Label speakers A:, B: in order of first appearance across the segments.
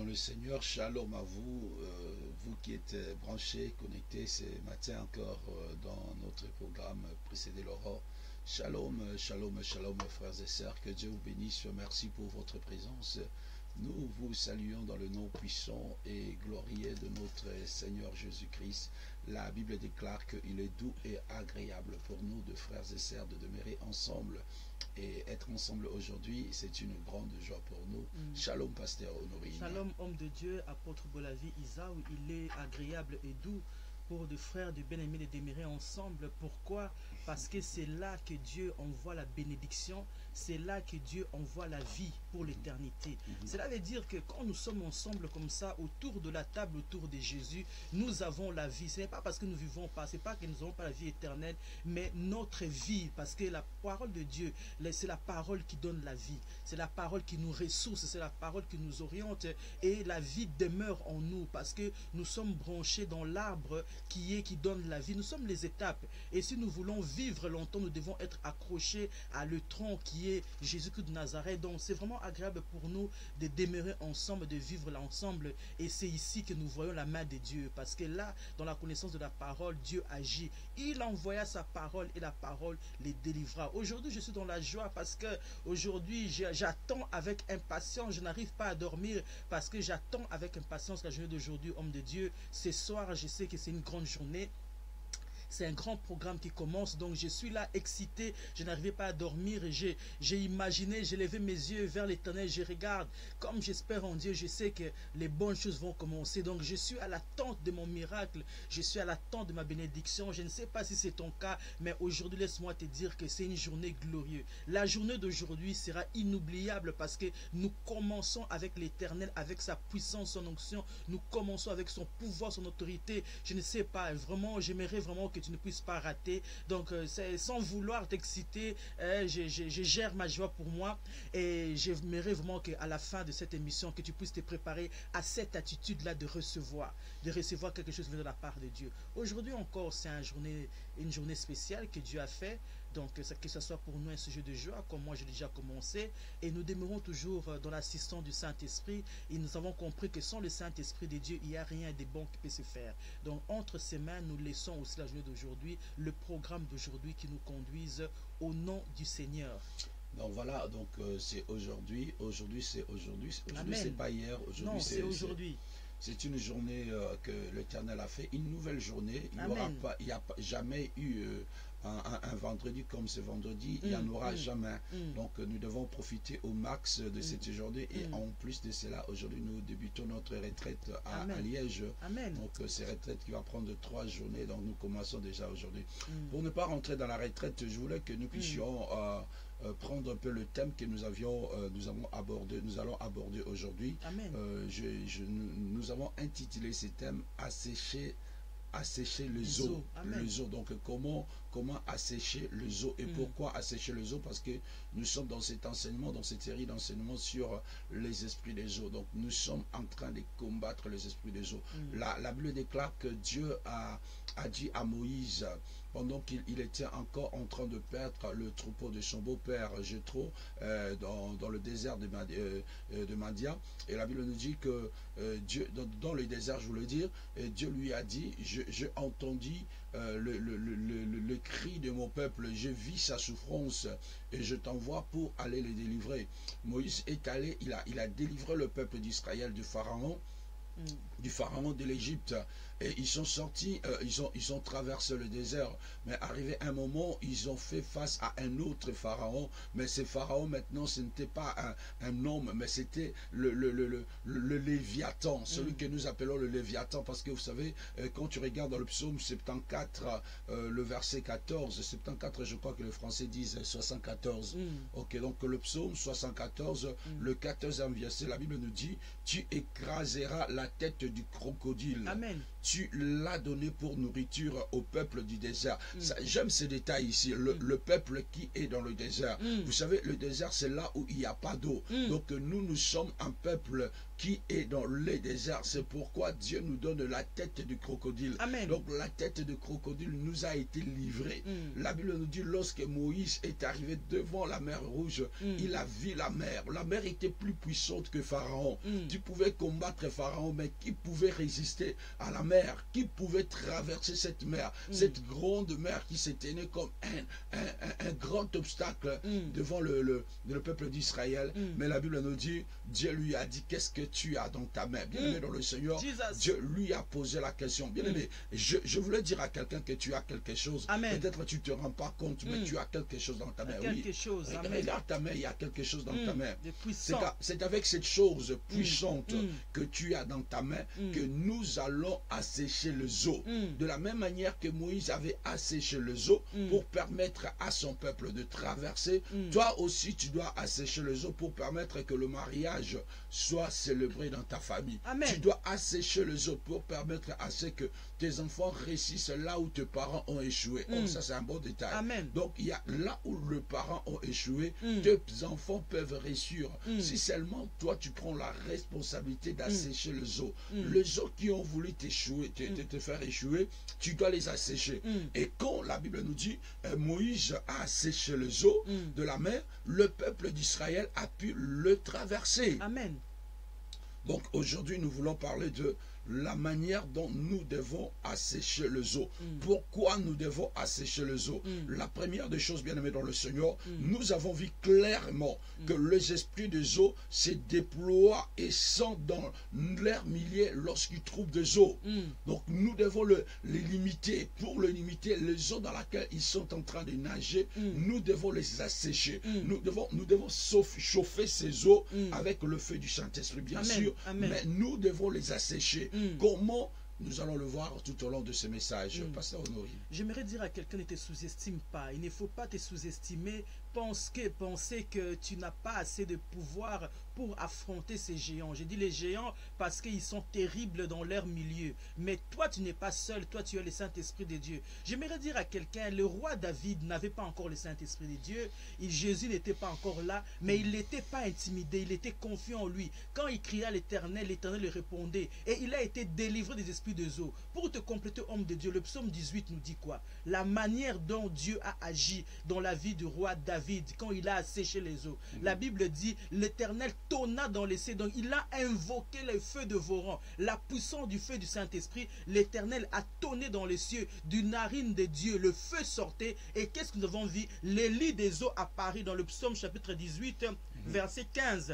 A: le Seigneur, shalom à vous, vous qui êtes branchés, connectés ce matin encore dans notre programme Précéder l'aurore. Shalom, shalom, shalom frères et sœurs, que Dieu vous bénisse, merci pour votre présence. Nous vous saluons dans le nom puissant et glorieux de notre Seigneur Jésus-Christ. La Bible déclare qu'il est doux et agréable pour nous, de frères et sœurs, de demeurer ensemble. Et être ensemble aujourd'hui, c'est une grande joie pour nous. Shalom, pasteur Honorine.
B: Shalom, homme de Dieu, apôtre Bolavi Isaou. Il est agréable et doux pour des frères, de bien-aimés, de demeurer ensemble. Pourquoi? Parce que c'est là que Dieu envoie la bénédiction, c'est là que Dieu envoie la vie pour l'éternité. Cela veut dire que quand nous sommes ensemble comme ça, autour de la table, autour de Jésus, nous avons la vie. Ce n'est pas parce que nous vivons pas, ce n'est pas que nous n'avons pas la vie éternelle, mais notre vie, parce que la parole de Dieu, c'est la parole qui donne la vie, c'est la parole qui nous ressource, c'est la parole qui nous oriente, et la vie demeure en nous, parce que nous sommes branchés dans l'arbre qui donne la vie. Nous sommes les étapes, et si nous voulons vivre longtemps, nous devons être accrochés à le tronc qui est Jésus-Christ de Nazareth. Donc c'est vraiment agréable pour nous de demeurer ensemble, de vivre là ensemble, et c'est ici que nous voyons la main de Dieu, parce que là, dans la connaissance de la parole, Dieu agit. Il envoya sa parole et la parole les délivra. Aujourd'hui, je suis dans la joie parce que aujourd'hui, j'attends avec impatience. Je n'arrive pas à dormir parce que j'attends avec impatience la journée d'aujourd'hui, homme de Dieu. Ce soir, je sais que c'est une grande journée. C'est un grand programme qui commence, donc je suis là excité, je n'arrivais pas à dormir, et j'ai imaginé, j'ai levé mes yeux vers l'éternel, je regarde, comme j'espère en Dieu, je sais que les bonnes choses vont commencer, donc je suis à l'attente de mon miracle, je suis à l'attente de ma bénédiction. Je ne sais pas si c'est ton cas, mais aujourd'hui, laisse-moi te dire que c'est une journée glorieuse. La journée d'aujourd'hui sera inoubliable parce que nous commençons avec l'éternel, avec sa puissance, son onction, nous commençons avec son pouvoir, son autorité. Je ne sais pas, vraiment, j'aimerais vraiment que tu ne puisses pas rater. Donc sans vouloir t'exciter, je gère ma joie pour moi, et j'aimerais vraiment qu'à la fin de cette émission, que tu puisses te préparer à cette attitude là de recevoir quelque chose de la part de Dieu. Aujourd'hui encore, c'est une journée spéciale que Dieu a fait. Donc que ce soit pour nous un sujet de joie, comme moi j'ai déjà commencé, et nous demeurons toujours dans l'assistance du Saint-Esprit, et nous avons compris que sans le Saint-Esprit de Dieu, il n'y a rien de bon qui peut se faire. Donc entre ses mains, nous laissons aussi la journée d'aujourd'hui, le programme d'aujourd'hui qui nous conduise au nom du Seigneur.
A: Donc voilà, donc c'est aujourd'hui, c'est pas hier, aujourd'hui
B: c'est aujourd'hui.
A: C'est une journée que l'Éternel a fait, une nouvelle journée. Il n'y a jamais eu un vendredi comme ce vendredi, il n'y en aura jamais. Donc nous devons profiter au max de cette journée, et en plus de cela, aujourd'hui nous débutons notre retraite à Liège. Donc c'est retraite qui va prendre 3 journées, donc nous commençons déjà aujourd'hui. Pour ne pas rentrer dans la retraite, je voulais que nous puissions prendre un peu le thème que nous allons aborder aujourd'hui. Nous avons intitulé ce thème assécher les eaux. Donc comment assécher les eaux, et pourquoi assécher les eaux? Parce que nous sommes dans cet enseignement, dans cette série d'enseignements sur les esprits des eaux. Donc nous sommes en train de combattre les esprits des eaux. La Bible déclare que Dieu a dit à Moïse, pendant qu'il était encore en train de perdre le troupeau de son beau-père Jéthro dans le désert de Madia, et la Bible nous dit que Dieu, dans le désert, je voulais dire, Dieu lui a dit, j'ai entendu le cri de mon peuple, je vis sa souffrance, et je t'envoie pour aller les délivrer. Moïse est allé, il a délivré le peuple d'Israël du pharaon de l'Égypte, et ils sont sortis, ils ont traversé le désert, mais arrivé un moment, ils ont fait face à un autre pharaon. Mais ce pharaon maintenant, ce n'était pas un homme, mais c'était le Léviathan, celui que nous appelons le Léviathan, parce que vous savez, quand tu regardes dans le psaume 74, le verset 14, 74, je crois que les Français disent 74. Ok, donc le psaume 74, le 14e verset, la Bible nous dit, tu écraseras la tête du crocodile.
B: Amen.
A: tu l'as donné pour nourriture au peuple du désert. J'aime ces détails ici. Le peuple qui est dans le désert. Vous savez, le désert, c'est là où il n'y a pas d'eau. Donc nous sommes un peuple qui est dans les déserts. C'est pourquoi Dieu nous donne la tête du crocodile.
B: Amen.
A: Donc la tête du crocodile nous a été livrée. La Bible nous dit, lorsque Moïse est arrivé devant la mer Rouge, il a vu la mer. La mer était plus puissante que Pharaon. Tu pouvais combattre Pharaon, mais qui pouvait résister à la mer? Qui pouvait traverser cette mer? Cette grande mer qui s'éteignait comme un grand obstacle devant le peuple d'Israël. Mais la Bible nous dit, Dieu lui a dit, qu'est-ce que tu as dans ta main? Bien aimé dans le Seigneur, Dieu lui a posé la question. Bien aimé, je voulais dire à quelqu'un que tu as quelque chose. Peut-être tu ne te rends pas compte, mais tu as quelque chose dans ta main.
B: Quelque chose.
A: Regarde ta main, il y a quelque chose dans ta main. C'est avec cette chose puissante que tu as dans ta main que nous allons assécher les eaux. De la même manière que Moïse avait asséché les eaux pour permettre à son peuple de traverser, toi aussi tu dois assécher les eaux pour permettre que le mariage soit célébré dans ta famille. Tu dois assécher les eaux pour permettre à ce que tes enfants réussissent là où tes parents ont échoué. Oh, ça c'est un bon détail. Donc il y a là où les parents ont échoué, tes enfants peuvent réussir. Si seulement toi tu prends la responsabilité d'assécher les eaux. Les eaux qui ont voulu t'échouer, te faire échouer, tu dois les assécher. Et quand la Bible nous dit, Moïse a asséché les eaux de la mer, le peuple d'Israël a pu le traverser.
B: Amen.
A: Donc aujourd'hui, nous voulons parler de la manière dont nous devons assécher les eaux. Pourquoi nous devons assécher les eaux? La première des choses, bien aimés dans le Seigneur, nous avons vu clairement que les esprits des eaux se déploient et sont dans leur milieu lorsqu'ils trouvent des eaux. Donc nous devons les limiter. Pour les limiter, les eaux dans lesquelles ils sont en train de nager, nous devons les assécher. Nous devons chauffer ces eaux avec le feu du Saint-Esprit, bien sûr, mais nous devons les assécher. Comment? Nous allons le voir tout au long de ce message. Pasteur Honoré.
B: J'aimerais dire à quelqu'un, ne te sous-estime pas. Il ne faut pas te sous-estimer. Penser que tu n'as pas assez de pouvoir pour affronter ces géants. J'ai dit les géants parce qu'ils sont terribles dans leur milieu. Mais toi, tu n'es pas seul. Toi, tu as le Saint-Esprit de Dieu. J'aimerais dire à quelqu'un, le roi David n'avait pas encore le Saint-Esprit de Dieu. Jésus n'était pas encore là, mais il n'était pas intimidé. Il était confiant en lui. Quand il cria à l'Éternel, l'Éternel lui répondait. Et il a été délivré des esprits de eau. Pour te compléter, homme de Dieu, le psaume 18 nous dit quoi? La manière dont Dieu a agi dans la vie du roi David quand il a asséché les eaux. La Bible dit, l'Éternel tonna dans les cieux. Donc il a invoqué le feu de Voran, la puissance du feu du Saint-Esprit. L'Éternel a tonné dans les cieux, du narine de Dieu, le feu sortait. Et qu'est-ce que nous avons vu? Les lits des eaux apparus dans le psaume chapitre 18, verset 15.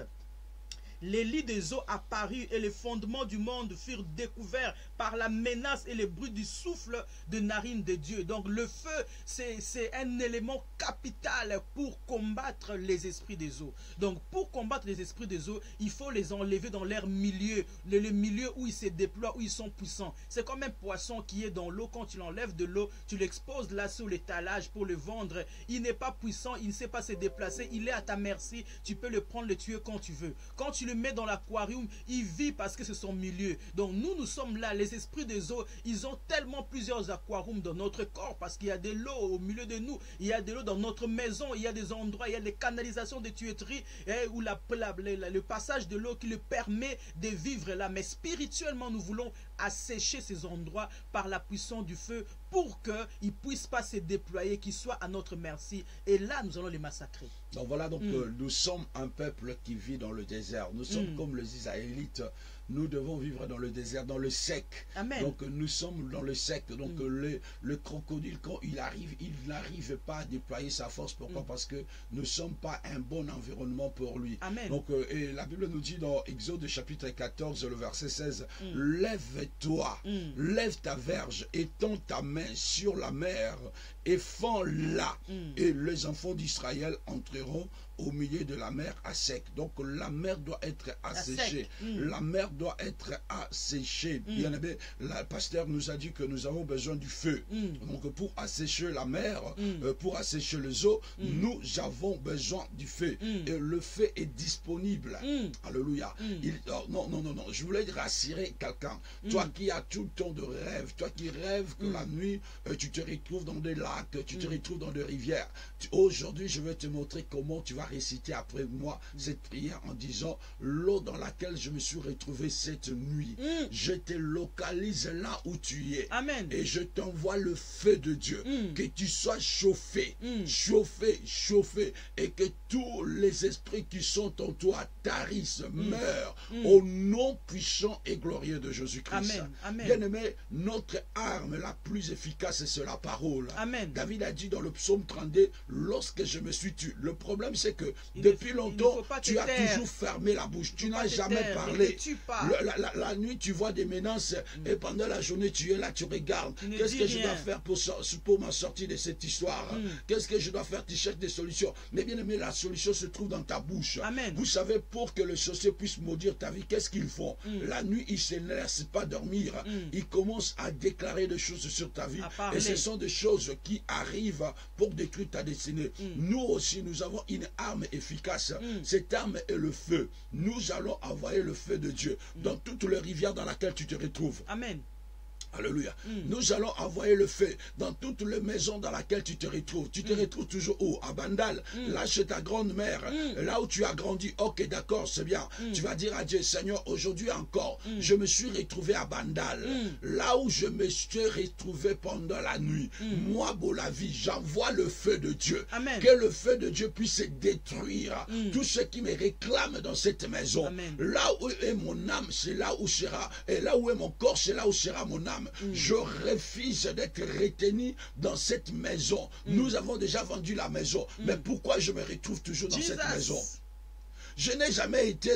B: Les lits des eaux apparurent et les fondements du monde furent découverts par la menace et le bruit du souffle de narine de Dieu. Donc le feu, c'est un élément capital pour combattre les esprits des eaux. Donc pour combattre les esprits des eaux, il faut les enlever dans leur milieu, le milieu où ils se déploient, où ils sont puissants. C'est comme un poisson qui est dans l'eau. Quand tu l'enlèves de l'eau, tu l'exposes là sur l'étalage pour le vendre. Il n'est pas puissant, il ne sait pas se déplacer, il est à ta merci. Tu peux le prendre, le tuer quand tu veux. Quand tu le mets dans l'aquarium, il vit parce que c'est son milieu. Donc nous sommes là, les esprits des eaux, ils ont tellement plusieurs aquariums dans notre corps parce qu'il y a de l'eau au milieu de nous, il y a de l'eau dans notre maison, il y a des endroits, il y a des canalisations de tuyauterie où le passage de l'eau qui le permet de vivre là. Mais spirituellement, nous voulons assécher ces endroits par la puissance du feu pour qu'ils ne puissent pas se déployer, qu'ils soient à notre merci. Et là, nous allons les massacrer.
A: Donc voilà, nous sommes un peuple qui vit dans le désert. Nous sommes comme les Israélites. Nous devons vivre dans le désert, dans le sec.
B: Amen.
A: Donc nous sommes dans le sec. Donc le crocodile, quand il n'arrive pas à déployer sa force. Pourquoi? Parce que nous ne sommes pas un bon environnement pour lui.
B: Amen.
A: Donc et la Bible nous dit dans Exode chapitre 14, le verset 16, lève-toi, lève ta verge, étends ta main sur la mer et fends-la. Et les enfants d'Israël entreront au milieu de la mer à sec. Donc la mer doit être asséchée. La mer doit être asséché. Bien aimé, le pasteur nous a dit que nous avons besoin du feu. Donc pour assécher la mer, pour assécher les eaux, nous avons besoin du feu. Et le feu est disponible. Alléluia. Non, je voulais rassurer quelqu'un. Toi qui as tout le temps de rêve, toi qui rêves que la nuit, tu te retrouves dans des lacs, tu te retrouves dans des rivières. Aujourd'hui, je vais te montrer comment tu vas réciter après moi cette prière en disant: l'eau dans laquelle je me suis retrouvé cette nuit, je te localise là où tu es.
B: Amen.
A: Et je t'envoie le feu de Dieu. Que tu sois chauffé, chauffé, et que tous les esprits qui sont en toi tarissent, meurent, au nom puissant et glorieux de Jésus-Christ. Bien-aimé, notre arme la plus efficace, c'est la parole.
B: Amen.
A: David a dit dans le psaume 32, lorsque je me suis tué. Le problème, c'est que depuis longtemps, tu as toujours fermé la bouche. Tu n'as jamais parlé. La nuit, tu vois des menaces, et pendant la journée, tu es là, tu regardes. Qu'est-ce que je dois faire pour m'en sortir de cette histoire? Qu'est-ce que je dois faire? Tu cherches des solutions. Mais bien aimé, la solution se trouve dans ta bouche.
B: Amen.
A: Vous savez, pour que le sorcier puisse maudire ta vie, qu'est-ce qu'ils font? La nuit, ils ne se laissent pas dormir. Ils commencent à déclarer des choses sur ta vie. Et ce sont des choses qui arrivent pour détruire ta destinée. Nous aussi, nous avons une arme efficace. Cette arme est le feu. Nous allons envoyer le feu de Dieu dans toutes les rivières dans lesquelles tu te retrouves.
B: Amen.
A: Alléluia. Nous allons envoyer le feu dans toutes les maisons dans lesquelles tu te retrouves. Tu te retrouves toujours où? À Bandal. Là chez ta grand-mère. Là où tu as grandi. Ok, d'accord, c'est bien. Tu vas dire à Dieu: Seigneur, aujourd'hui encore, je me suis retrouvé à Bandal. Là où je me suis retrouvé pendant la nuit. Moi, Bolavi, j'envoie le feu de Dieu.
B: Amen.
A: Que le feu de Dieu puisse détruire tout ce qui me réclame dans cette maison.
B: Amen.
A: Là où est mon âme, c'est là où sera. Et là où est mon corps, c'est là où sera mon âme. Je refuse d'être retenu dans cette maison. Nous avons déjà vendu la maison. Mais pourquoi je me retrouve toujours dans cette maison? Je n'ai jamais été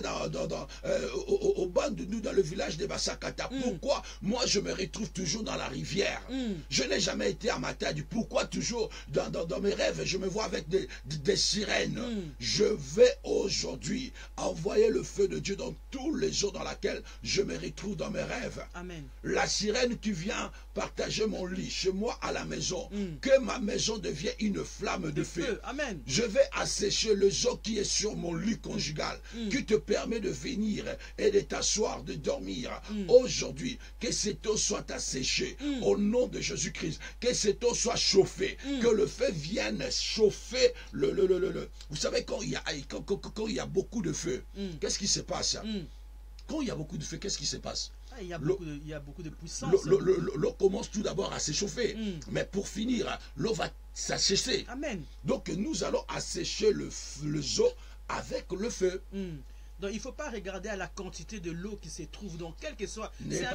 A: au banc de nous dans le village de Bassakata. Pourquoi moi je me retrouve toujours dans la rivière? Je n'ai jamais été à Matadi. Pourquoi toujours dans mes rêves je me vois avec des sirènes? Je vais aujourd'hui envoyer le feu de Dieu dans tous les jours dans lesquels je me retrouve dans mes rêves.
B: Amen.
A: La sirène qui vient partager mon lit chez moi à la maison, que ma maison devienne une flamme de feu.
B: Amen.
A: Je vais assécher le eau qui est sur mon lit conjugal, qui te permet de venir et de t'asseoir, de dormir. Aujourd'hui, que cette eau soit asséchée au nom de Jésus-Christ, que cette eau soit chauffée, que le feu vienne chauffer Vous savez, quand il y a beaucoup de feu, qu'est-ce qui se passe? Quand il y a beaucoup de feu, qu'est-ce qui se passe?
B: Il y a beaucoup de puissance.
A: L'eau commence tout d'abord à s'échauffer. Mais pour finir, l'eau va s'assécher.
B: Amen.
A: Donc nous allons assécher le eau avec le feu.
B: Donc il ne faut pas regarder à la quantité de l'eau qui se trouve. Donc quel que soit...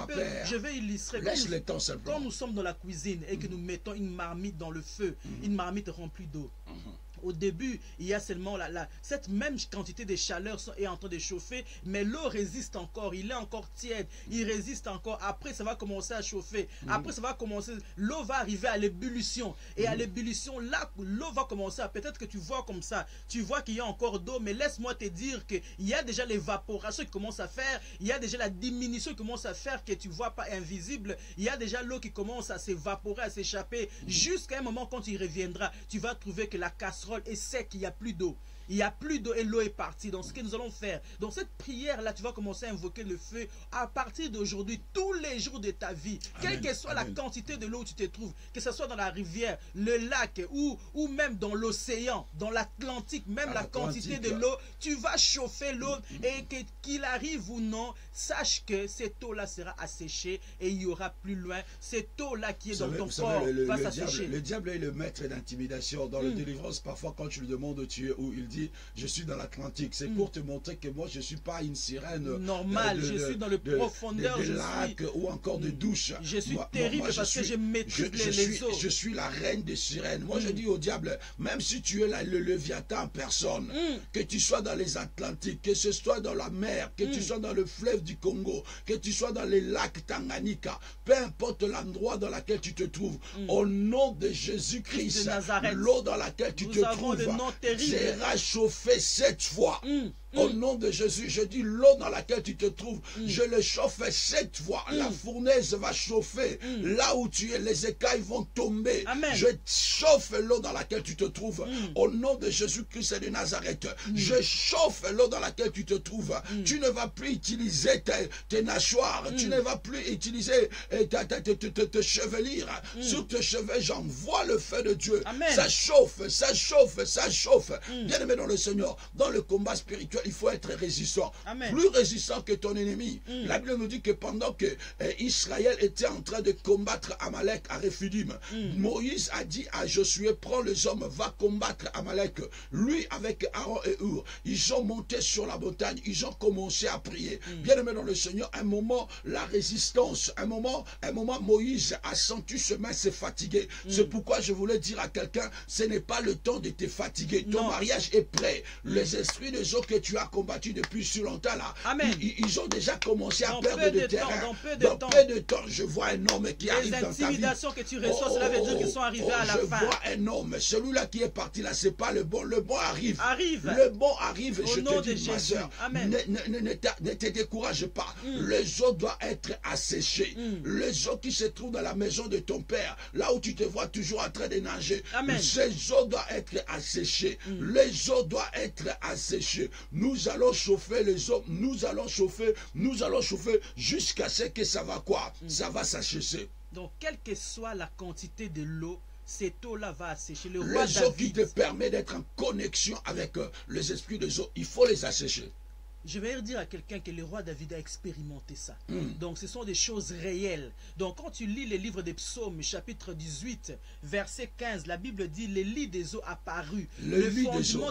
B: Je vais illustrer.
A: Laisse le temps simplement.
B: Quand nous sommes dans la cuisine et que nous mettons une marmite dans le feu, une marmite remplie d'eau. Au début, il y a seulement cette même quantité de chaleur est en train de chauffer, mais l'eau résiste encore, il est encore tiède, il résiste encore. Après, ça va commencer à chauffer. Après, ça va commencer, l'eau va arriver à l'ébullition. Et à l'ébullition, là, l'eau va commencer à, peut-être que tu vois comme ça, tu vois qu'il y a encore d'eau, mais laisse-moi te dire qu'il y a déjà l'évaporation qui commence à faire, il y a déjà la diminution qui commence à faire, que tu ne vois pas invisible, il y a déjà l'eau qui commence à s'évaporer, à s'échapper, jusqu'à un moment quand il reviendra, tu vas trouver que la casserole est sec, il n'y a plus d'eau. Il n'y a plus d'eau et l'eau est partie. Donc ce que nous allons faire, dans cette prière-là, tu vas commencer à invoquer le feu à partir d'aujourd'hui, tous les jours de ta vie. Amen. Quelle que soit la quantité de l'eau où tu te trouves, que ce soit dans la rivière, le lac ou même dans l'océan, dans l'Atlantique, même la quantité de l'eau, tu vas chauffer l'eau et qu'il arrive ou non, sache que cette eau-là sera asséchée et il y aura plus loin cette eau-là qui est dans ton corps va s'assécher.
A: Le diable est le maître d'intimidation. Dans la délivrance, parfois quand tu lui demandes tu es où, il dit je suis dans l'Atlantique. C'est pour te montrer que moi je ne suis pas une sirène
B: normale, je suis dans le profondeur
A: de lac ou encore de douche.
B: Je suis terrible parce que je maîtrise les eaux.
A: Je suis la reine des sirènes. Moi je dis au diable, même si tu es le Léviathan en personne, que tu sois dans les Atlantiques, que ce soit dans la mer, que tu sois dans le fleuve du Congo, que tu sois dans les lacs Tanganyika, peu importe l'endroit dans lequel tu te trouves, au nom de Jésus-Christ, l'eau dans laquelle tu te trouves sera chauffée 7 fois. Au nom de Jésus, je dis l'eau dans laquelle tu te trouves, je le chauffe 7 fois. La fournaise va chauffer. Là où tu es, les écailles vont tomber.
B: Amen.
A: Je chauffe l'eau dans laquelle tu te trouves. Au nom de Jésus-Christ de Nazareth, je chauffe l'eau dans laquelle tu te trouves. Tu ne vas plus utiliser tes nageoires. Tu ne vas plus utiliser tes chevelures. Sur tes cheveux, j'envoie le feu de Dieu.
B: Amen.
A: Ça chauffe, ça chauffe, ça chauffe. Bien-aimé dans le Seigneur, dans le combat spirituel, il faut être résistant.
B: Amen.
A: Plus résistant que ton ennemi. La Bible nous dit que pendant que Israël était en train de combattre Amalek à Rephidim, Moïse a dit à Josué, prends les hommes, va combattre Amalek. Lui avec Aaron et Hur, ils ont monté sur la montagne, ils ont commencé à prier. Bien-aimé dans le Seigneur, un moment, la résistance, un moment, Moïse a senti se mettre se fatiguer. C'est pourquoi je voulais dire à quelqu'un, ce n'est pas le temps de te fatiguer. Ton mariage est prêt. Les esprits de Zo que tu as combattus depuis si longtemps là, ils ont déjà commencé à perdre de terrain. Dans peu de temps, je vois un homme qui arrive dans ta vie.
B: Les intimidations que tu reçois, cela veut dire qu'ils sont arrivés à la fin.
A: Je vois un homme, celui-là qui est parti là, c'est pas le bon. Le bon arrive.
B: Le
A: bon arrive.
B: Au
A: je
B: nom
A: te dis, ma soeur, ne te décourage pas. Les eaux doivent être asséchées. Les eaux qui se trouvent dans la maison de ton père, là où tu te vois toujours en train de nager, ces eaux doivent être asséchées. Les eaux doivent être asséchées. Nous allons chauffer les eaux. Nous allons chauffer jusqu'à ce que ça va quoi? Ça va s'assécher.
B: Donc, quelle que soit la quantité de l'eau, cette eau-là va assécher.
A: Les eaux qui te permettent d'être en connexion avec les esprits des eaux, il faut les assécher.
B: Je vais dire à quelqu'un que le roi David a expérimenté ça. Donc, ce sont des choses réelles. Donc, quand tu lis les livres des psaumes, chapitre 18, verset 15, la Bible dit, les lits des eaux apparus.
A: Le
B: fondement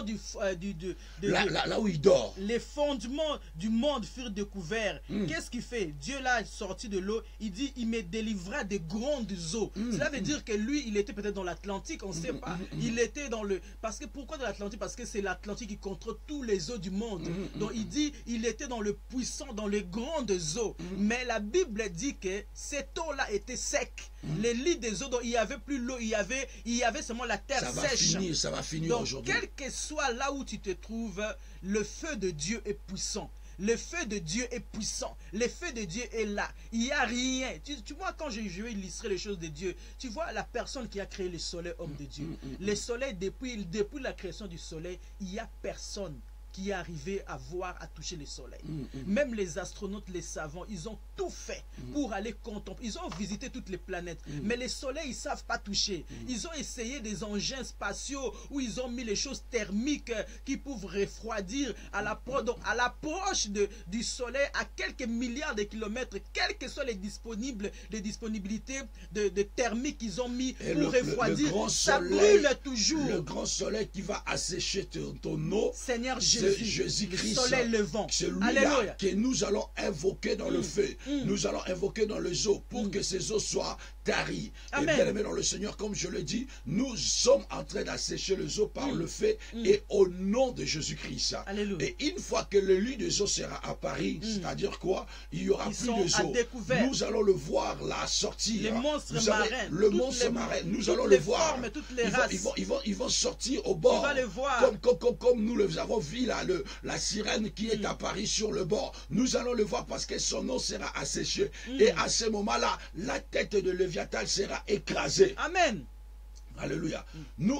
A: là où il dort.
B: Les fondements du monde furent découverts. Qu'est-ce qu'il fait? Dieu l'a sorti de l'eau. Il dit, il me délivra des grandes eaux. Cela veut dire que lui, il était peut-être dans l'Atlantique, on ne sait pas. Il était dans le... Parce que pourquoi dans l'Atlantique? Parce que c'est l'Atlantique qui contrôle tous les eaux du monde. Donc, il dit, il était dans le puissant, dans les grandes eaux. Mais la Bible dit que cette eau-là était sec. Les lits des eaux, donc il n'y avait plus l'eau, il y avait seulement la terre sèche.
A: Ça va finir aujourd'hui.
B: Donc, quel que soit là où tu te trouves, le feu de Dieu est puissant. Le feu de Dieu est puissant. Le feu de Dieu est là. Il n'y a rien. Tu vois, quand je vais illustrer les choses de Dieu, tu vois la personne qui a créé le soleil, homme de Dieu. Le soleil, depuis la création du soleil, il n'y a personne qui est arrivé à voir, à toucher le soleil. Même les astronautes, les savants, ils ont tout fait pour aller contempler. Ils ont visité toutes les planètes. Mais les soleils, ils ne savent pas toucher. Ils ont essayé des engins spatiaux où ils ont mis les choses thermiques qui peuvent refroidir à l'approche du soleil à quelques milliards de kilomètres, quelles que soient les disponibilités de thermique qu'ils ont mis pour refroidir. Ça brûle toujours.
A: Le grand soleil qui va assécher ton eau.
B: Seigneur
A: Jésus-Christ,
B: le soleil levant.
A: C'est lui-là que nous allons invoquer dans le feu. Nous allons invoquer dans les eaux pour que ces eaux soient taries. Et bien aimé dans le Seigneur, comme je le dis, nous sommes en train d'assécher les eaux par le feu et au nom de Jésus-Christ. Et une fois que le lit des eaux sera à Paris, c'est-à-dire quoi? Il y aura plus de eaux. Nous allons le voir là sortir.
B: Les monstres marins.
A: Le monstre marin, nous allons le voir. Ils vont sortir au bord.
B: Tu vas le voir.
A: Comme nous le avons vu là, la sirène qui est à Paris sur le bord. Nous allons le voir parce que son eau sera asséchée. Et à ce moment-là, la tête de Léviathan sera écrasée.
B: Amen.
A: Alléluia. Nous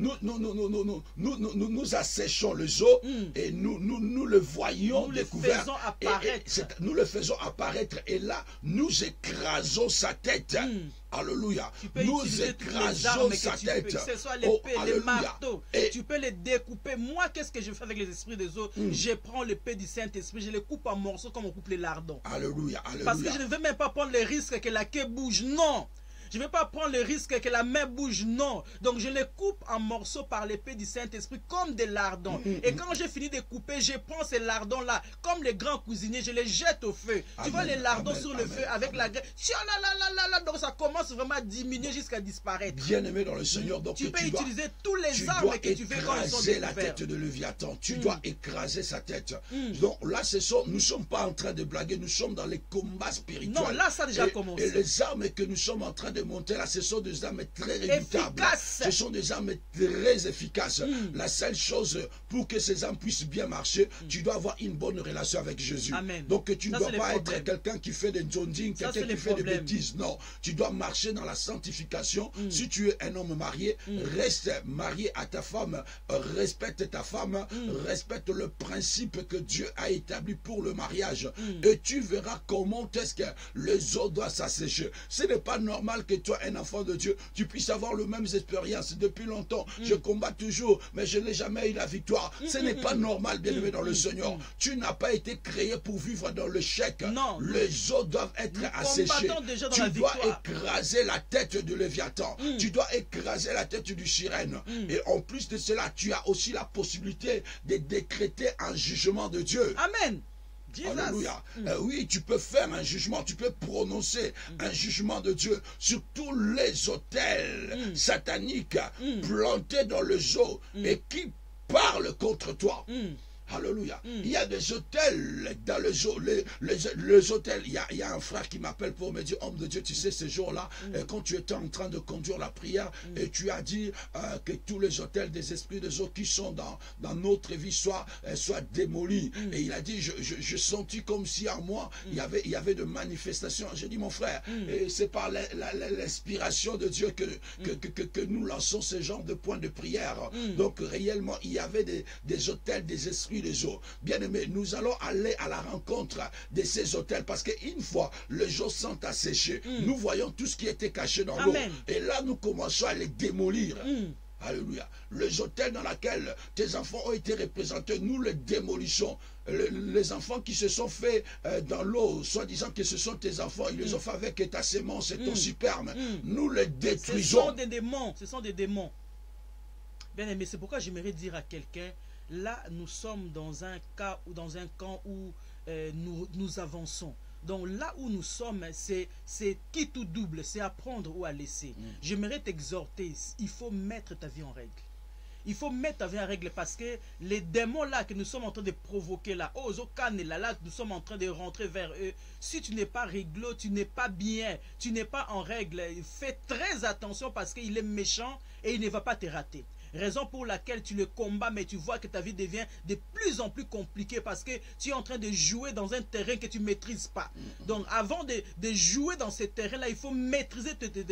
A: asséchons les eaux et nous le voyons découvert. Nous le faisons apparaître et là, nous écrasons sa tête. Alléluia. Nous écrasons sa tête.
B: Que ce soit l'épée, les marteaux. Tu peux les découper. Moi, qu'est-ce que je fais avec les esprits des eaux? Je prends l'épée du Saint-Esprit, je les coupe en morceaux comme on coupe les lardons.
A: Alléluia.
B: Parce que je ne veux même pas prendre le risque que la queue bouge. Non. Je ne vais pas prendre le risque que la main bouge, non. Donc je les coupe en morceaux par l'épée du Saint-Esprit comme des lardons. Et quand j'ai fini de couper, je prends ces lardons-là, comme les grands cuisiniers, je les jette au feu. Tu vois les lardons sur le feu avec la graisse. Donc ça commence vraiment à diminuer jusqu'à disparaître.
A: Bien aimé dans le Seigneur, donc
B: tu peux utiliser tous les armes que tu veux quand ils sont découverts.
A: La tête de Léviathan. Tu dois écraser sa tête. Donc là, nous ne sommes pas en train de blaguer, nous sommes dans les combats spirituels.
B: Non, là, ça a déjà commencé.
A: Et les armes que nous sommes en train de monter là, ce sont des armes très redoutables. Ce sont des armes très efficaces. La seule chose pour que ces armes puissent bien marcher, tu dois avoir une bonne relation avec Jésus.
B: Amen.
A: Donc tu ne dois pas être quelqu'un qui fait des zonzing, quelqu'un qui fait des bêtises. Non, tu dois marcher dans la sanctification. Si tu es un homme marié, reste marié à ta femme, respecte ta femme, respecte le principe que Dieu a établi pour le mariage. Et tu verras comment est-ce que les eaux doivent s'assécher. Ce n'est pas normal que toi, un enfant de Dieu, tu puisses avoir les mêmes expériences depuis longtemps. Je combats toujours, mais je n'ai jamais eu la victoire. Ce n'est pas normal, bien-aimé dans le Seigneur. Tu n'as pas été créé pour vivre dans le chèque.
B: Non.
A: Les eaux doivent être asséchées. Tu dois écraser la tête de Léviathan. Tu dois écraser la tête du sirène. Et en plus de cela, tu as aussi la possibilité de décréter un jugement de Dieu.
B: Amen.
A: Alléluia. Oui, tu peux faire un jugement, tu peux prononcer un jugement de Dieu sur tous les autels sataniques plantés dans le zoo et qui parlent contre toi. Alléluia. Il y a des hôtels dans le zoo. Les hôtels, il y a un frère qui m'appelle pour me dire, homme de Dieu, tu sais, ce jour-là, quand tu étais en train de conduire la prière, et tu as dit que tous les hôtels des esprits des eaux qui sont dans notre vie soient démolis. Et il a dit, je sentis comme si en moi, il y avait de manifestations. J'ai dit, mon frère, c'est par l'inspiration de Dieu que nous lançons ce genre de points de prière. Donc, réellement, il y avait des hôtels des esprits des eaux. Bien aimé, nous allons aller à la rencontre de ces hôtels parce qu'une fois les eaux sont asséchées, nous voyons tout ce qui était caché dans l'eau. Et là, nous commençons à les démolir. Alléluia. Les hôtels dans lesquels tes enfants ont été représentés, nous les démolissons. Les enfants qui se sont faits dans l'eau, soi-disant que ce sont tes enfants, ils les ont fait avec ta sémence et ton sperme. Nous les détruisons.
B: Ce sont des démons. Ce sont des démons. Bien aimé, c'est pourquoi j'aimerais dire à quelqu'un, là, nous sommes dans un cas ou dans un camp où nous avançons. Donc là où nous sommes, c'est qui tout double, c'est à prendre ou à laisser. J'aimerais t'exhorter, il faut mettre ta vie en règle. Il faut mettre ta vie en règle parce que les démons là que nous sommes en train de provoquer là, là, nous sommes en train de rentrer vers eux. Si tu n'es pas réglo, tu n'es pas bien, tu n'es pas en règle, fais très attention parce qu'il est méchant et il ne va pas te rater. Raison pour laquelle tu le combats, mais tu vois que ta vie devient de plus en plus compliquée parce que tu es en train de jouer dans un terrain que tu ne maîtrises pas. Donc, avant de jouer dans ce terrain-là, il faut maîtriser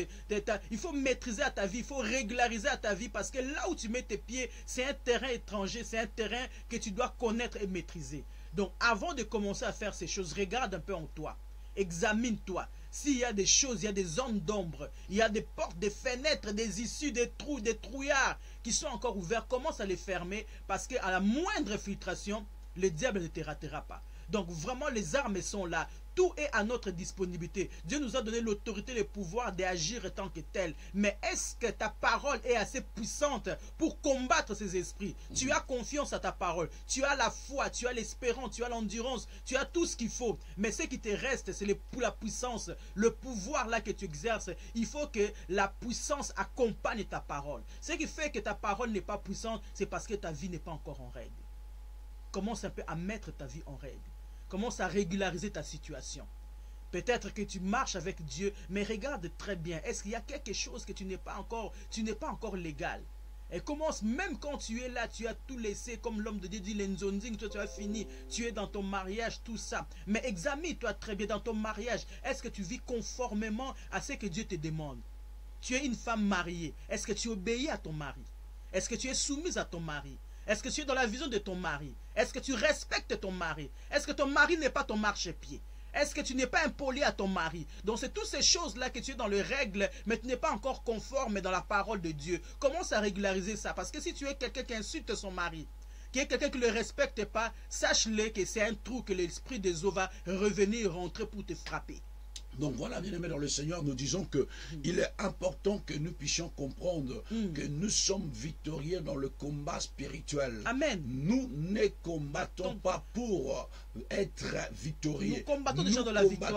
B: il faut maîtriser à ta vie, il faut régulariser à ta vie parce que là où tu mets tes pieds, c'est un terrain étranger, c'est un terrain que tu dois connaître et maîtriser. Donc, avant de commencer à faire ces choses, regarde un peu en toi, examine-toi. S'il y a des choses, il y a des zones d'ombre, il y a des portes, des fenêtres, des issues, des trous, des trouillards qui sont encore ouverts, commence à les fermer parce qu'à la moindre filtration, le diable ne te ratera pas. Donc vraiment, les armes sont là. Tout est à notre disponibilité. Dieu nous a donné l'autorité et le pouvoir d'agir en tant que tel. Mais est-ce que ta parole est assez puissante pour combattre ces esprits? Tu as confiance à ta parole. Tu as la foi, tu as l'espérance, tu as l'endurance, tu as tout ce qu'il faut. Mais ce qui te reste, c'est la puissance, le pouvoir là que tu exerces. Il faut que la puissance accompagne ta parole. Ce qui fait que ta parole n'est pas puissante, c'est parce que ta vie n'est pas encore en règle. Commence un peu à mettre ta vie en règle. Commence à régulariser ta situation. Peut-être que tu marches avec Dieu, mais regarde très bien. Est-ce qu'il y a quelque chose que tu n'es pas encore légal? Et commence, même quand tu es là, tu as tout laissé, comme l'homme de Dieu dit, l'enzonzing, toi tu as fini, tu es dans ton mariage, tout ça. Mais examine-toi très bien dans ton mariage. Est-ce que tu vis conformément à ce que Dieu te demande? Tu es une femme mariée. Est-ce que tu obéis à ton mari? Est-ce que tu es soumise à ton mari? Est-ce que tu es dans la vision de ton mari? Est-ce que tu respectes ton mari? Est-ce que ton mari n'est pas ton marchepied? Est-ce que tu n'es pas impoli à ton mari? Donc c'est toutes ces choses-là que tu es dans les règles, mais tu n'es pas encore conforme dans la parole de Dieu. Commence à régulariser ça. Parce que si tu es quelqu'un qui insulte son mari, qui est quelqu'un qui ne le respecte pas, sache-le que c'est un trou que l'esprit des eaux va revenir rentrer pour te frapper.
A: Donc voilà, bien-aimés dans le Seigneur, nous disons que il est important que nous puissions comprendre que nous sommes victorieux dans le combat spirituel.
B: Amen.
A: Nous ne combattons pas pour être victorieux.
B: Nous combattons déjà dans la victoire.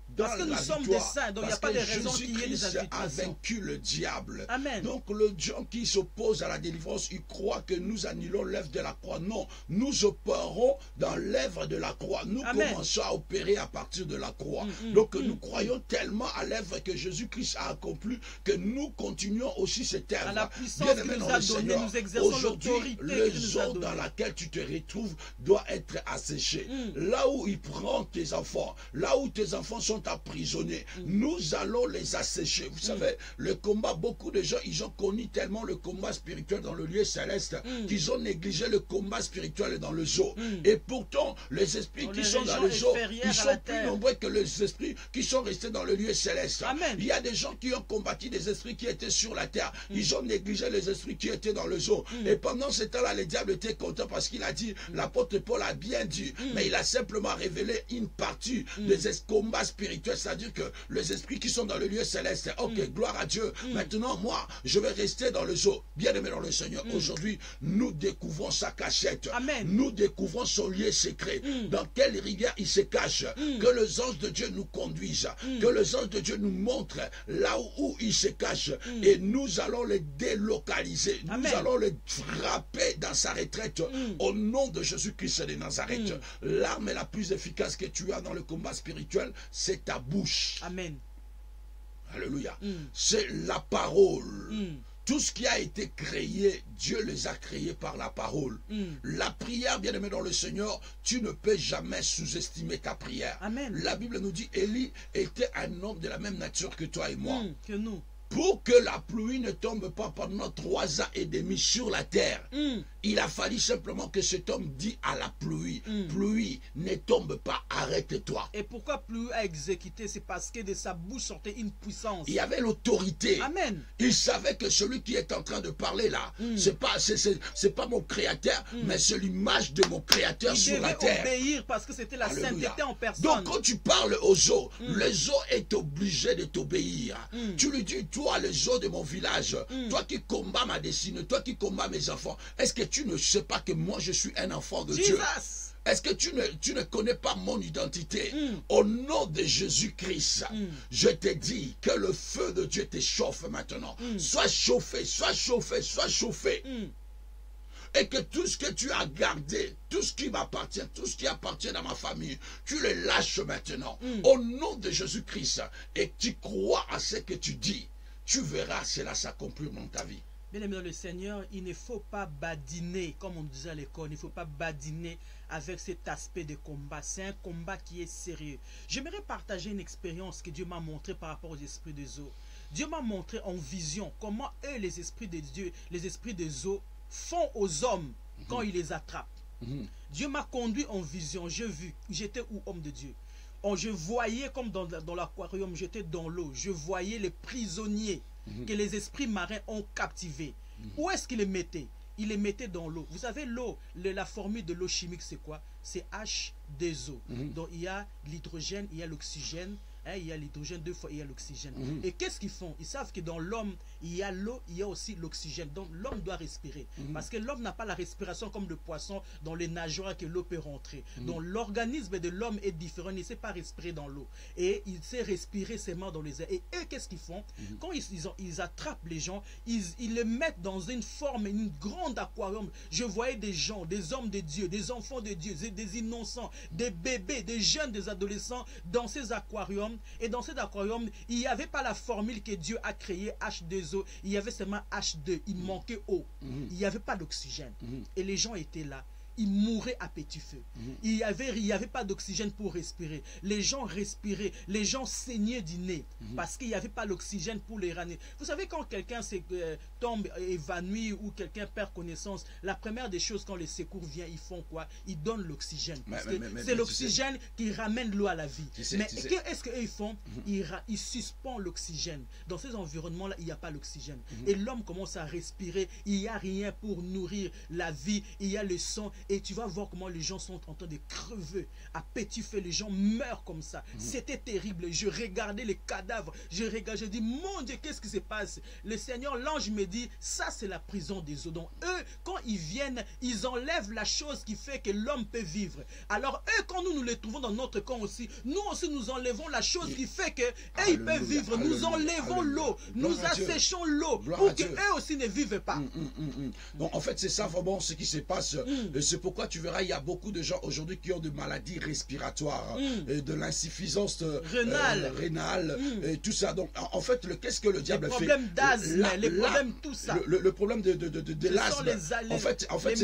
A: dans
B: parce que nous sommes des saints, donc il n'y a pas de raison qu'il y ait des infiltrations.
A: A vaincu le diable.
B: Amen.
A: Donc le gens qui s'opposent à la délivrance, ils croient que nous annulons l'œuvre de la croix. Non, nous opérons dans l'œuvre de la croix. Nous commençons à opérer à partir de la croix. Donc nous croyons tellement à l'œuvre que Jésus-Christ a accomplie que nous continuons aussi cette œuvre.
B: À la puissance qu'il nous a donnée, nous exerçons l'autorité
A: le eau dans laquelle tu te retrouves doit être asséchée. Là où il prend tes enfants, là où tes enfants sont emprisonnés, nous allons les assécher. Vous savez, le combat, beaucoup de gens, ils ont connu tellement le combat spirituel dans le lieu céleste qu'ils ont négligé le combat spirituel dans le zoo. Et pourtant, les esprits qui sont dans le zoo, ils sont plus nombreux que les esprits qui sont restés dans le lieu céleste.
B: Amen.
A: Il y a des gens qui ont combattu des esprits qui étaient sur la terre. Ils ont négligé les esprits qui étaient dans le zoo. Et pendant ce temps-là, le diable était content parce qu'il a dit, l'apôtre Paul a bien dit, mais il a simplement révélé une partie des combats spirituels, c'est-à-dire que les esprits qui sont dans le lieu céleste, ok, gloire à Dieu. Maintenant, moi, je vais rester dans le zoo. Bien-aimé dans le Seigneur, aujourd'hui, nous découvrons sa cachette.
B: Amen.
A: Nous découvrons son lieu secret. Dans quelle rivière il se cache. Que les anges de Dieu nous conduisent. Que les anges de Dieu nous montrent là où il se cache. Et nous allons les délocaliser. Nous allons les frapper dans sa retraite. Au nom de Jésus-Christ de Nazareth. L'arme la plus efficace que tu as dans le combat spirituel, c'est ta bouche.
B: Amen.
A: Alléluia. C'est la parole. Tout ce qui a été créé, Dieu les a créés par la parole. La prière, bien-aimé dans le Seigneur, tu ne peux jamais sous-estimer ta prière.
B: Amen.
A: La Bible nous dit, Élie était un homme de la même nature que toi et moi.
B: Que nous.
A: Pour que la pluie ne tombe pas pendant 3 ans et demi sur la terre, il a fallu simplement que cet homme dit à la pluie, pluie, ne tombe pas, arrête-toi.
B: Et pourquoi pluie a exécuté? C'est parce que de sa bouche sortait une puissance.
A: Il y avait l'autorité.
B: Amen.
A: Il savait que celui qui est en train de parler là, c'est pas mon créateur, mais c'est l'image de mon créateur sur la terre.
B: Il devait obéir parce que c'était la sainteté en personne.
A: Donc quand tu parles aux eaux, les eaux est obligé de t'obéir. Tu lui dis, toi les eaux de mon village, toi qui combats ma destinée, toi qui combats mes enfants, est-ce que tu ne sais pas que moi je suis un enfant de Dieu? Est-ce que tu ne connais pas mon identité? Au nom de Jésus-Christ, je te dis que le feu de Dieu te chauffe maintenant. Sois chauffé, sois chauffé, sois chauffé. Et que tout ce que tu as gardé, tout ce qui m'appartient, tout ce qui appartient à ma famille, tu le lâches maintenant. Au nom de Jésus-Christ. Et tu crois à ce que tu dis. Tu verras cela s'accomplir dans ta vie.
B: Bien-aimé dans le Seigneur, il ne faut pas badiner, comme on disait à l'école, il ne faut pas badiner avec cet aspect de combat. C'est un combat qui est sérieux. J'aimerais partager une expérience que Dieu m'a montrée par rapport aux esprits des eaux. Dieu m'a montré en vision comment eux, les esprits de Dieu, les esprits des eaux, font aux hommes quand ils les attrapent. Dieu m'a conduit en vision. J'ai vu, j'étais où homme de Dieu? Je voyais comme dans l'aquarium, j'étais dans l'eau. Je voyais les prisonniers que les esprits marins ont captivés. Où est-ce qu'ils les mettaient? Ils les mettaient dans l'eau. Vous savez, l'eau, la formule de l'eau chimique, c'est quoi? C'est H2O. Donc, il y a l'hydrogène, il y a l'oxygène. Il y a l'hydrogène 2 fois, il y a l'oxygène. Et qu'est-ce qu'ils font? Ils savent que dans l'homme, il y a l'eau, il y a aussi l'oxygène. Donc l'homme doit respirer. Parce que l'homme n'a pas la respiration comme le poisson dans les nageoires que l'eau peut rentrer. Donc l'organisme de l'homme est différent. Il ne sait pas respirer dans l'eau. Et il sait respirer seulement dans les airs. Et eux, qu'est-ce qu'ils font? Quand ils attrapent les gens, ils les mettent dans une forme, une grande aquarium. Je voyais des gens, des hommes de Dieu, des enfants de Dieu, des innocents, des bébés, des jeunes, des adolescents dans ces aquariums. Et dans cet aquarium, il n'y avait pas la formule que Dieu a créée, H2O. Il y avait seulement H2. Il manquait eau. Il n'y avait pas d'oxygène. Et les gens étaient là. Ils mouraient à petit feu. Il y avait pas d'oxygène pour respirer. Les gens respiraient. Les gens saignaient du nez. Parce qu'il n'y avait pas l'oxygène pour les ramener. Vous savez, quand quelqu'un tombe évanoui ou quelqu'un perd connaissance, la première des choses quand les secours viennent, ils font quoi? Ils donnent l'oxygène. C'est l'oxygène qui ramène l'eau à la vie. Mais qu'est-ce qu'ils font? Ils suspendent l'oxygène. Dans ces environnements-là, il n'y a pas l'oxygène. Et l'homme commence à respirer. Il n'y a rien pour nourrir la vie. Il y a le sang. et tu vas voir comment les gens sont en train de crever. À petit feu, les gens meurent comme ça. C'était terrible. Je regardais les cadavres. Je dis, mon Dieu, qu'est-ce qui se passe? Le Seigneur, l'ange me dit, ça c'est la prison des eaux. Donc eux, quand ils viennent, ils enlèvent la chose qui fait que l'homme peut vivre. Alors eux, quand nous les trouvons dans notre camp aussi, nous aussi nous enlevons la chose qui fait que eux, ils peuvent vivre. Nous enlevons l'eau. Nous asséchons l'eau pour que eux aussi ne vivent pas.
A: Donc en fait, c'est ça vraiment ce qui se passe. C'est pourquoi tu verras, il y a beaucoup de gens aujourd'hui qui ont des maladies respiratoires, de l'insuffisance rénale, tout ça. Donc en fait, qu'est-ce que le diable fait?
B: Les problèmes d'asthme, les problèmes, tout ça.
A: Le problème de l'asthme. En fait, c'est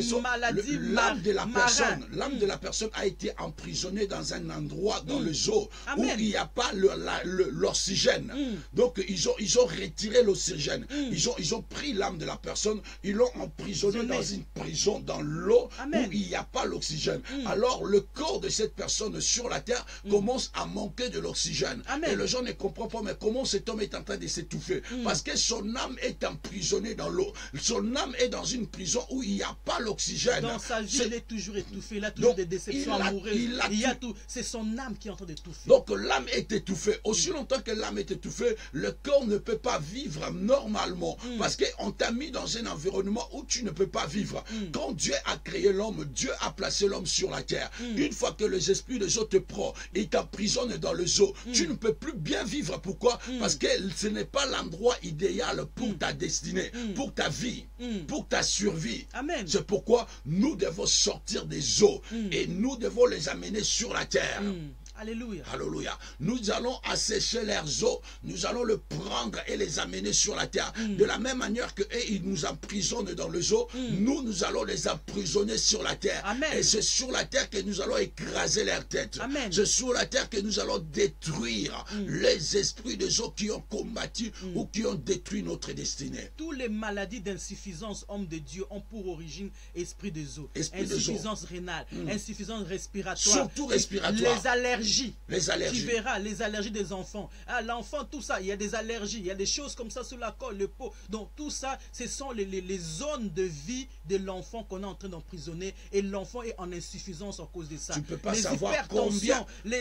A: l'âme de la personne. L'âme de la personne a été emprisonnée dans un endroit, dans le zoo, où il n'y a pas l'oxygène. Donc ils ont retiré l'oxygène. Ils ont pris l'âme de la personne, ils l'ont emprisonnée dans une prison, dans l'eau, où il n'y a pas l'oxygène. Alors le corps de cette personne sur la terre commence à manquer de l'oxygène. Et les gens ne comprennent pas, mais comment cet homme est en train de s'étouffer? Parce que son âme est emprisonnée dans l'eau. Son âme est dans une prison où il n'y a pas l'oxygène.
B: Dans sa vie, il est toujours étouffé. Il a toujours des déceptions amoureuses. C'est son âme qui est en train d'étouffer.
A: Donc l'âme est étouffée. Aussi longtemps que l'âme est étouffée, le corps ne peut pas vivre normalement. Parce qu'on t'a mis dans un environnement où tu ne peux pas vivre. Quand Dieu a créé l'homme, Dieu a placé l'homme sur la terre. Une fois que les esprits des eaux te prennent et t'emprisonnent dans le zoo, tu ne peux plus bien vivre. Pourquoi? Parce que ce n'est pas l'endroit idéal pour ta destinée, pour ta vie, pour ta survie. C'est pourquoi nous devons sortir des eaux et nous devons les amener sur la terre.
B: Alléluia.
A: Alléluia. Nous allons assécher leurs eaux, nous allons le prendre et les amener sur la terre. De la même manière que eux, ils nous emprisonnent dans le zoo, nous allons les emprisonner sur la terre. Et c'est sur la terre que nous allons écraser leur tête. C'est sur la terre que nous allons détruire les esprits des eaux qui ont combattu ou qui ont détruit notre destinée.
B: Toutes les maladies d'insuffisance, hommes de Dieu, ont pour origine esprit des eaux. Insuffisance rénale, insuffisance respiratoire.
A: Surtout respiratoire.
B: Les allergies.
A: Les allergies.
B: Tu verras les allergies des enfants. L'enfant, tout ça, il y a des allergies, il y a des choses comme ça sur la colle, le peau. Donc tout ça, ce sont les zones de vie de l'enfant qu'on est en train d'emprisonner. Et l'enfant est en insuffisance à cause de ça.
A: Tu ne peux pas savoir combien.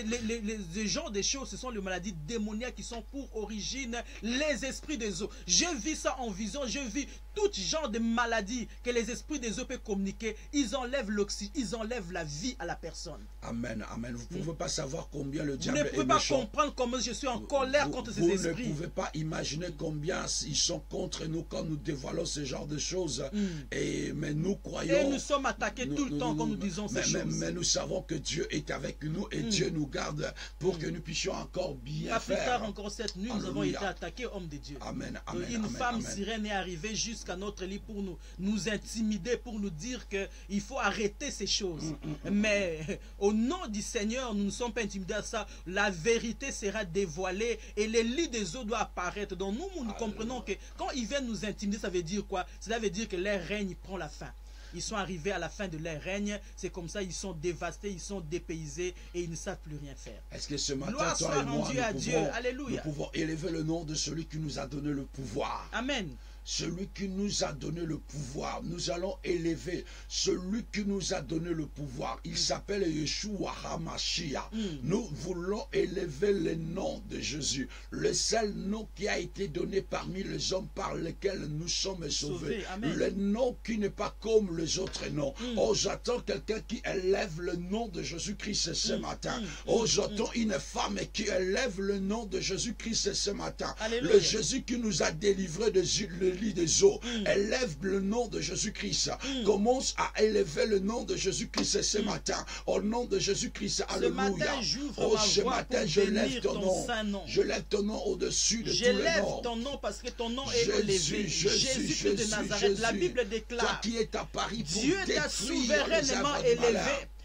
B: Les genres de choses, ce sont les maladies démoniaques qui sont pour origine les esprits des eaux. J'ai vu ça en vision, j'ai vu tout genre de maladies que les esprits des eaux peuvent communiquer. Ils enlèvent l'oxygène, ils enlèvent la vie à la personne.
A: Amen, amen. Vous ne pouvez pas savoir combien le diable est méchant.
B: Vous ne pouvez pas comprendre comment je suis en colère contre ces esprits.
A: Vous ne pouvez pas imaginer combien ils sont contre nous quand nous dévoilons ce genre de choses. Mais nous croyons...
B: Et nous sommes attaqués tout le temps quand nous disons ces choses.
A: Mais nous savons que Dieu est avec nous et Dieu nous garde pour que nous puissions encore bien faire.
B: Plus tard encore cette nuit, nous avons été attaqués, hommes de Dieu.
A: Amen, amen,
B: Une femme sirène est arrivée jusqu'à notre lit pour nous intimider, pour nous dire qu'il faut arrêter ces choses. Mais au nom du Seigneur, nous ne sommes pas intimidés à ça. La vérité sera dévoilée et les lits des eaux doivent apparaître. Donc nous comprenons que quand ils viennent nous intimider, ça veut dire quoi? Cela veut dire que leur règne prend la fin. Ils sont arrivés à la fin de leur règne. C'est comme ça, ils sont dévastés, ils sont dépaysés et ils ne savent plus rien faire.
A: Est-ce que ce matin, toi et moi, nous pouvons élever le nom de celui qui nous a donné le pouvoir?
B: Amen.
A: Celui qui nous a donné le pouvoir, nous allons élever celui qui nous a donné le pouvoir. Il s'appelle Yeshua HaMashiach. Nous voulons élever le nom de Jésus, le seul nom qui a été donné parmi les hommes par lesquels nous sommes sauvés. Le nom qui n'est pas comme les autres noms. Oh, j'attends quelqu'un qui élève le nom de Jésus-Christ ce matin. Oh, j'attends une femme qui élève le nom de Jésus-Christ ce matin.
B: Alléluia.
A: Le Jésus qui nous a délivrés de lit des eaux, élève le nom de Jésus-Christ. Commence à élever le nom de Jésus-Christ ce matin. Au nom de Jésus-Christ, alléluia. Ce matin, je lève ton nom. Je lève ton nom au-dessus de tous les noms.
B: Je lève ton nom parce que ton nom est élevé. Jésus de Nazareth. La Bible déclare,
A: qui est à Paris pour
B: Dieu t'a souverainement élevé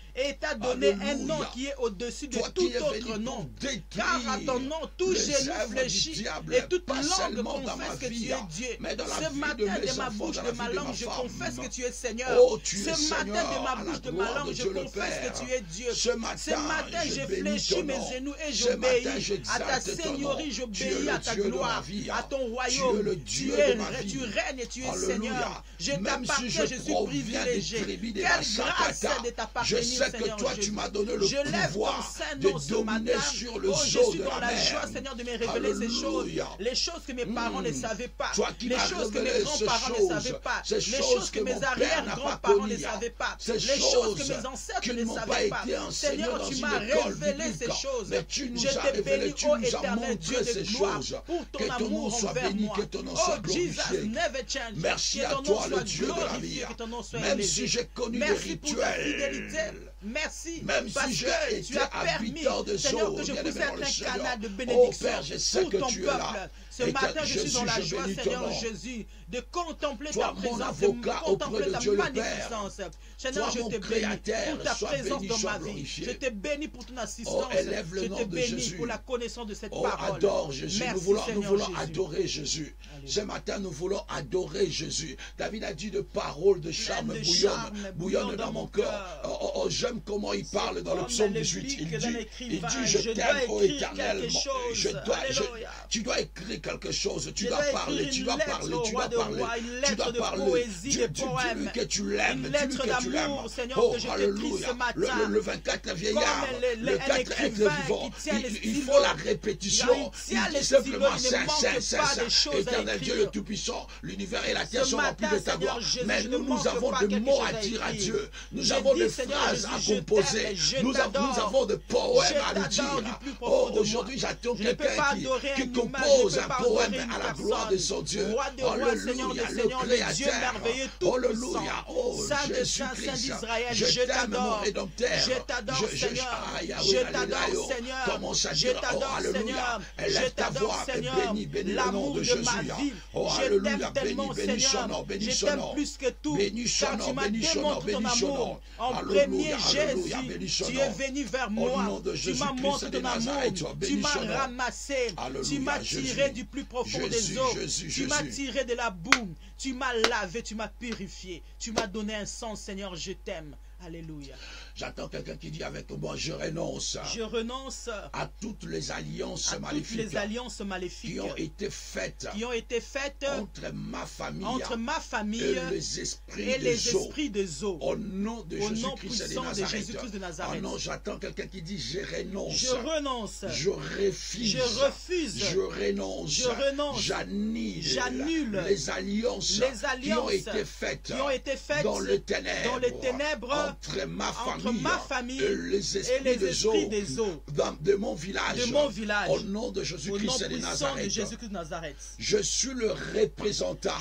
B: et t'a donné un nom qui est au-dessus de tout autre nom. Car à ton nom, tout genou fléchit et toute langue confesse que tu es Dieu. Ce matin, de ma bouche, de ma langue, je confesse que tu es Seigneur. Ce matin, de ma bouche, de ma langue, je confesse que tu es Dieu. Ce matin, je fléchis mes genoux et j'obéis à ta seigneurie, j'obéis à ta gloire, à ton royaume. Tu règnes et tu es Seigneur. Je t'appartiens, je suis privilégié. Quelle grâce de t'appartenir,
A: je sais que toi, tu m'as donné le pouvoir de dominer sur le
B: je suis dans la joie, Seigneur, de me révéler ces choses. Les choses que mes parents ne savaient pas. Les choses que mes grands-parents ne savaient pas. Les choses que mes arrière-grands-parents ne savaient pas. Les choses que mes ancêtres ne savaient pas. Seigneur, tu m'as révélé ces choses. Je te bénis, ô éternel Dieu de gloire, pour ton amour envers moi. Oh, Jesus, never change.
A: Merci à toi, le Dieu de la vie. Même si j'ai connu des rituels,
B: merci,
A: même si j'ai été habitant de
B: Seigneur, que je puisse être un canal de bénédiction pour ton peuple. Ce matin, je suis dans la joie, Seigneur Jésus, de contempler ta présence, de contempler ta magnificence. Seigneur, je te bénis pour ta présence dans ma vie. Je te bénis pour ton assistance. Je te bénis pour la connaissance de cette parole.
A: Adore Jésus. Nous voulons adorer Jésus. Ce matin, nous voulons adorer Jésus. David a dit de paroles de charme bouillonnent dans mon cœur. J'aime comment il parle dans le psaume 18. Il dit, je t'aime, ô Éternel. Tu dois écrire quelque chose. Tu dois parler. Tu dois parler. Tu dois parler. Tu dois parler. Dis-lui que tu l'aimes. Dis-lui que tu l'aimes. Oh, alléluia. Le 24 vieillard, le 4 être vivant. Il faut la répétition. Il dit simplement Saint, Saint, Saint. Éternel Dieu le Tout-Puissant, l'univers et la terre sont remplis de ta gloire. Mais nous avons des mots à dire à Dieu. Nous avons des phrases à composer. Nous avons des poèmes à lui dire. Oh, aujourd'hui, j'attends quelqu'un qui compose un poème à la gloire de son Dieu. Alléluia, le Créateur. Alléluia. Oh, Jésus-Christ, je t'aime, mon Rédempteur.
B: Je t'adore, Seigneur. Je t'adore, Seigneur. Je t'adore, Seigneur. Je t'adore, Seigneur. L'amour de ma vie. Je t'aime tellement, Seigneur. Je t'aime plus que tout. Car tu m'as démontré ton amour. En premier, Jésus, tu es venu vers moi. Tu m'as montré ton amour. Tu m'as ramassé. Tu m'as tiré du plus profond des eaux. Tu m'as tiré de la boue. Tu m'as lavé. Tu m'as purifié. Tu m'as donné un sang, Seigneur. Je t'aime. Alléluia.
A: J'attends quelqu'un qui dit avec moi, je renonce à toutes les alliances maléfiques qui ont été faites entre ma famille et les esprits des eaux. Au nom de Jésus-Christ de Nazareth. Oh non, j'attends quelqu'un qui dit, je renonce. Je refuse. Je renonce. J'annule les alliances qui ont été faites dans les ténèbres entre ma famille et les esprits des eaux de mon village. Au nom de Jésus-Christ de Nazareth. Je suis le représentant.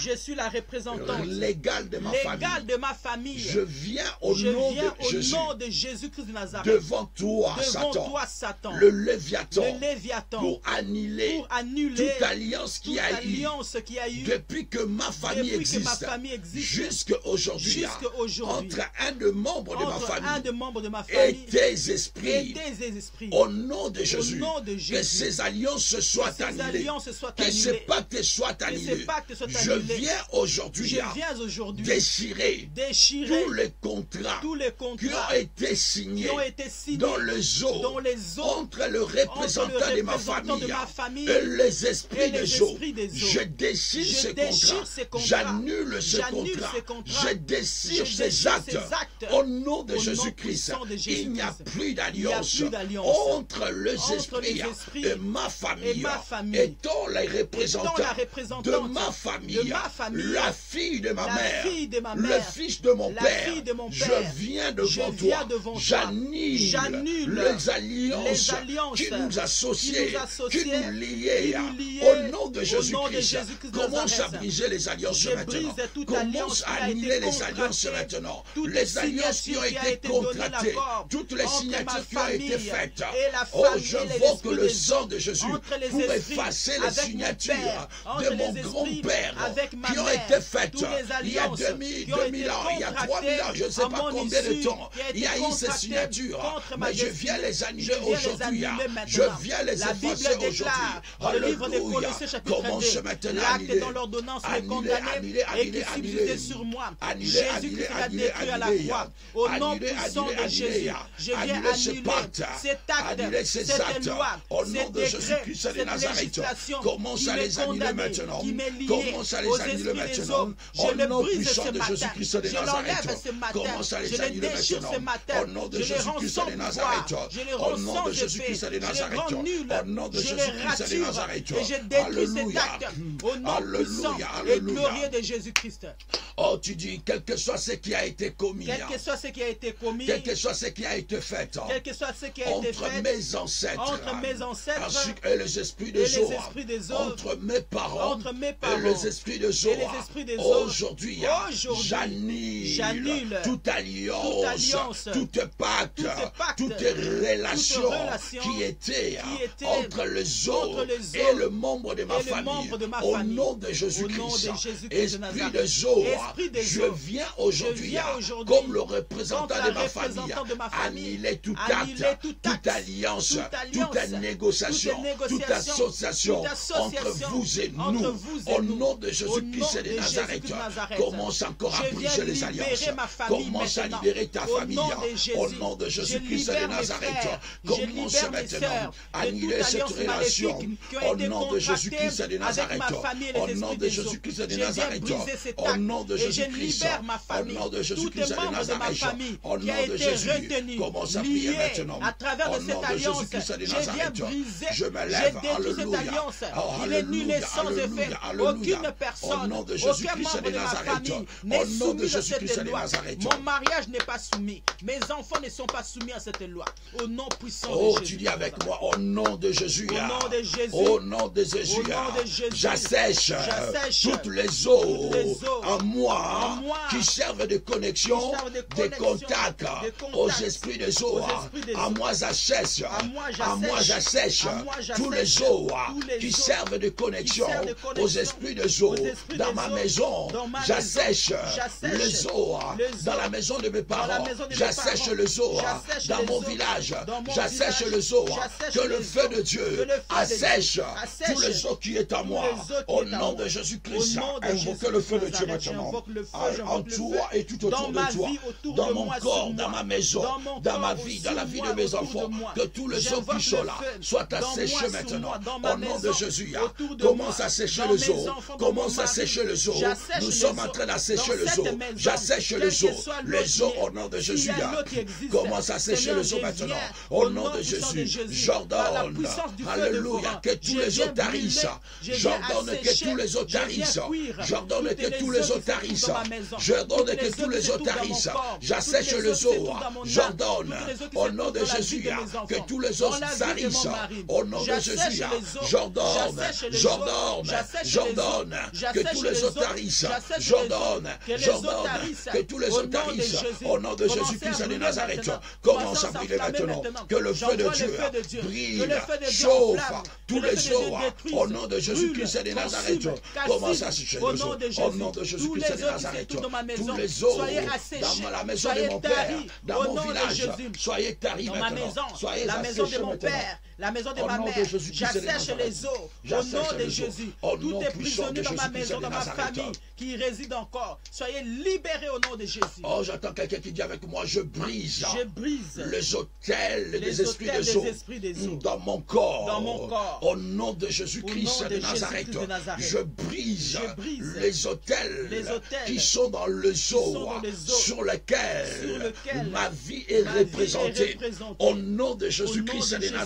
A: Légal de ma famille. Je viens au nom de Jésus-Christ de Nazareth. Devant toi, Satan. Le Léviathan. Pour annuler toute alliance qui a eu depuis que ma famille existe. Jusqu'à aujourd'hui. Entre un de membres de ma famille et tes esprits. Au nom de Jésus. Que ces alliances se soient annulées. Que ces pactes soient annulés. Je viens aujourd'hui déchirer tous les contrats qui ont été signés dans les eaux entre le représentant de ma famille et les esprits des eaux. Je déchire ces contrats. J'annule ce contrat. Je déchire ces actes. Au nom de Jésus-Christ, il n'y a plus d'alliance entre les esprits et ma famille. Étant les représentants de ma famille, la fille de ma mère, le fils de mon père, je viens devant toi. J'annule les alliances qui nous associaient, qui nous liaient. Au nom de Jésus-Christ, commence à briser les alliances maintenant. Commence à annuler les alliances maintenant. Les alliances qui ont été contractées, toutes les signatures qui ont été faites. Oh, je vois que le sang de Jésus pour effacer les signatures de mon grand-père qui ont été faites il y a 2000 ans, il y a 3000 ans, je ne sais pas combien de temps. Il y a eu ces signatures, mais je viens les annuler aujourd'hui. Je viens les effacer aujourd'hui. Alléluia. Commence maintenant à annuler.
B: Dans l'ordonnance le condamné et qui subsistait sur moi. Jésus-Christ l'a détruit à la croix. Au nom puissant de Jésus, je viens annuler cet acte, cette loi, cet décret, cette législation qui m'est condamnée, qui m'est liée aux esprits des hommes. Je le brise ce matin, je l'enlève ce matin, je le déchire ce matin, je le rends sans pouvoir, je le rends sans effet, je le rends nul, je le rature et je détruis cet acte au nom puissant et glorieux de Jésus-Christ.
A: Oh, tu dis, quel que soit ce qui a été commis,
B: quel que soit ce qui a été commis,
A: quel que soit ce qui a été fait,
B: quel que soit ce qui a été fait
A: entre mes ancêtres
B: ainsi
A: et les esprits des autres, entre mes parents et les esprits des autres, aujourd'hui, j'annule toute alliance, toute pacte, toute relation qui était entre les autres et le membre de ma famille. Au nom de Jésus-Christ, esprit de Zoar, je viens aujourd'hui comme le représentant de ma famille, annuler tout acte, toute alliance, toute négociation, toute association entre vous et nous. Au nom de Jésus-Christ de Nazareth, commence encore à briser les alliances. Commence à libérer ta famille. Au nom de Jésus-Christ de Nazareth, commence maintenant à annuler cette relation. Au nom de Jésus-Christ de Nazareth, au nom de Jésus-Christ de Nazareth, au nom de Jésus-Christ, au nom de Jésus-Christ de Nazareth, au nom de Jésus, commence à prier maintenant. Au nom de Jésus-Christ de Nazareth, je me lève, alléluia.
B: Il est nul et sans effet. Aucune personne, aucun membre de ma famille n'est soumis à cette loi. Mon mariage n'est pas soumis. Mes enfants ne sont pas soumis à cette loi. Au nom puissant de Jésus.
A: Oh, tu dis avec moi, au nom de Jésus.
B: Au nom de Jésus.
A: Au nom de Jésus. J'assèche toutes les eaux en moi qui servent de connexion, de contact aux esprits des eaux. À moi j'assèche tous les eaux qui servent de connexion aux esprits des eaux. Dans ma maison, j'assèche les eaux. Dans la maison de mes parents, j'assèche les eaux. Dans mon village, j'assèche les eaux. Que le feu de Dieu assèche tous les eaux qui est en moi. Au nom de Jésus-Christ, invoque le feu de Dieu maintenant. En toi et tout autour de toi. Dans mon corps, dans ma maison, dans ma vie, dans la vie de mes enfants. Que tous les eaux qui sont là soient asséchés maintenant. Au nom de Jésus, commence à sécher les eaux. Commence à sécher les eaux. Nous sommes en train d'assécher les eaux. J'assèche les eaux. Les eaux au nom de Jésus. Commence à sécher les eaux maintenant. Au nom de Jésus, j'ordonne, alléluia, que tous les eaux tarissent. J'ordonne que tous les eaux tarissent. J'ordonne que tous les eaux tarissent. J'ordonne que tous les eaux tarissent. J'assèche les eaux. J'ordonne, au nom de Jésus, que tous les eaux tarissent. Au nom de Jésus, j'ordonne que tous les eaux tarissent. J'ordonne que tous les eaux tarissent. Au nom de Jésus-Christ de Nazareth, commence à briller maintenant. Que le feu de Dieu brille, chauffe tous les eaux. Au nom de Jésus-Christ de Nazareth, commence à sécher les eaux. Au nom de Jésus-Christ de Nazareth, tous les eaux dans la maison de mon père, dans mon village, soyez taris maintenant. Soyez
B: la maison de mon père, la maison de ma mère, j'assèche les eaux. Au nom de Jésus, tout est prisonnier dans ma maison, dans ma famille, qui réside encore. Soyez libérés au nom de Jésus.
A: Oh, j'entends quelqu'un qui dit avec moi, je brise les hôtels des esprits des eaux dans mon corps. Au nom de Jésus-Christ de Nazareth, je brise les hôtels qui sont dans le eaux sur lesquels ma vie est représentée. Au nom de Jésus-Christ de Nazareth,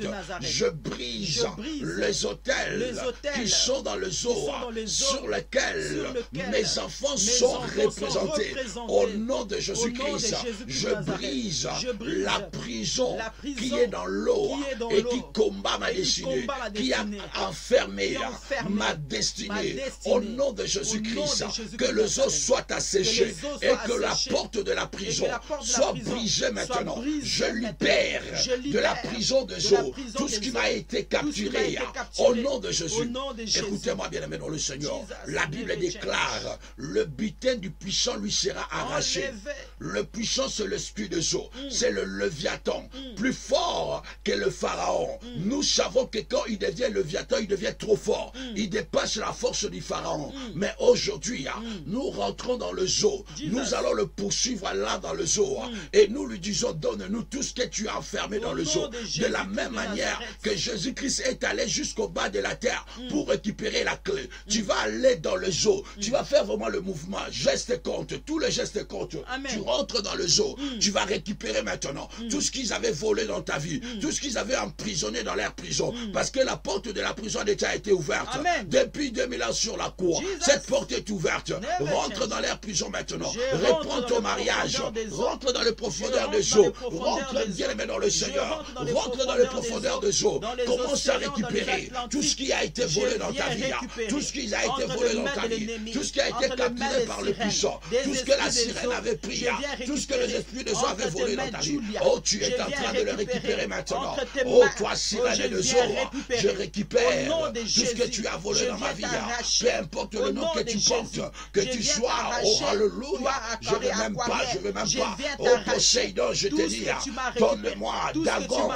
A: je brise les autels qui sont dans le zoo, sur lesquels mes enfants sont représentés. Au nom de Jésus-Christ, je brise la prison qui est dans l'eau et qui combat ma destinée, qui a enfermé ma destinée. Au nom de Jésus-Christ, que le zoo soit asséché et que la porte de la prison soit brisée maintenant. Je libère de la prison de zoo tout ce qui m'a été capturé au nom de Jésus. Écoutez-moi bien aimé dans le Seigneur. La Bible déclare, le butin du puissant lui sera arraché. Le puissant c'est l'esprit de zoo, c'est le Léviathan, plus fort que le Pharaon. Nous savons que quand il devient Léviathan, il devient trop fort. Il dépasse la force du Pharaon. Mais aujourd'hui, nous rentrons dans le zoo. Nous allons le poursuivre là dans le zoo. Et nous lui disons, donne-nous tout ce que tu as enfermé dans le zoo. De la même manière que Jésus-Christ est allé jusqu'au bas de la terre pour récupérer la clé. Tu vas aller dans le zoo. Tu vas faire vraiment le mouvement. Geste compte. Tous les gestes comptent. Tu rentres dans le zoo. Tu vas récupérer maintenant tout ce qu'ils avaient volé dans ta vie. Tout ce qu'ils avaient emprisonné dans leur prison. Parce que la porte de la prison a déjà été ouverte. Depuis 2000 ans sur la cour. Cette porte est ouverte. Rentre dans leur prison maintenant. Reprends ton mariage. Rentre dans les profondeurs des eaux. Rentre bien aimé dans le Seigneur. Rentre dans les profondeurs des eaux. Commence à récupérer tout ce qui a été volé dans ta vie. Tout ce qui a été volé dans ta vie. Tout ce qui a été capturé par le puissant. Tout ce que la sirène avait pris. Tout ce que les esprits de eaux avaient volé dans ta vie. Oh, tu es en train de le récupérer maintenant. Oh, toi, sirène de eaux, je récupère tout ce que tu as volé dans ma vie. Peu importe le nom que tu portes, que tu sois, oh, alléluia, je ne veux même pas, oh, Poséidon, je te dis, donne-moi, Dagon,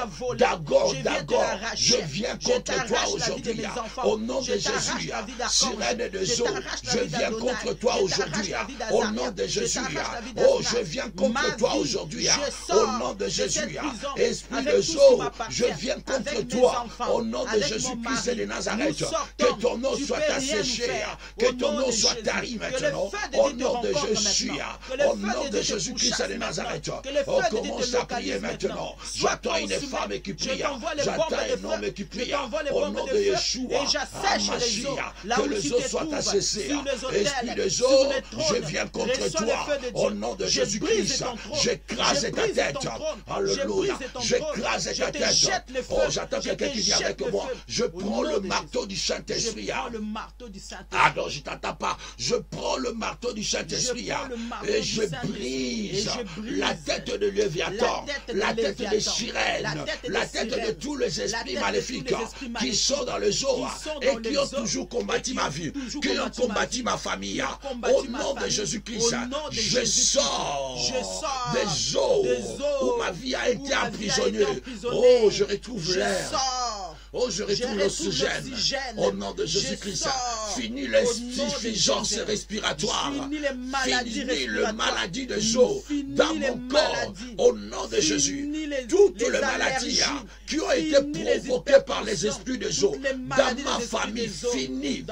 A: je viens contre toi aujourd'hui, au nom de Jésus, sirène de eaux, je viens contre toi aujourd'hui, au nom de Jésus, oh, je viens contre toi aujourd'hui, au nom de Jésus, esprit de eaux, je viens contre toi, au nom de Jésus-Christ de Nazareth, que ton nom soit asséché, que ton nom soit tari maintenant, au nom de Jésus, au nom de Jésus-Christ de Nazareth. On commence à prier maintenant. J'attends une femme qui prie, j'attends un homme qui prie, au nom de Yeshua, que les eaux soient asséchées. Esprit des eaux, je viens contre toi, au nom de Jésus-Christ, j'écrase ta tête, alléluia, j'écrase ta tête. Oh, j'attends quelqu'un qui vient avec moi. Je prends le marteau du Saint-Esprit. Ah non, je t'entends pas. Je prends le marteau du Saint-Esprit et je brise la tête de Léviathan, la tête des sirènes, la tête de tous les esprits maléfiques qui sont dans le zoo et qui ont toujours combattu ma vie, qui ont combattu ma famille. Au nom de Jésus-Christ, je sors des eaux où ma vie a été emprisonnée. Oh, je retrouve l'air. Oh, je retrouve l'oxygène. Au nom de Jésus-Christ, finis l'insuffisance respiratoire. Finis le maladie de eau dans mon corps. Au nom de Jésus, toutes les maladies qui ont été provoquées par les esprits de eau dans ma famille, finis.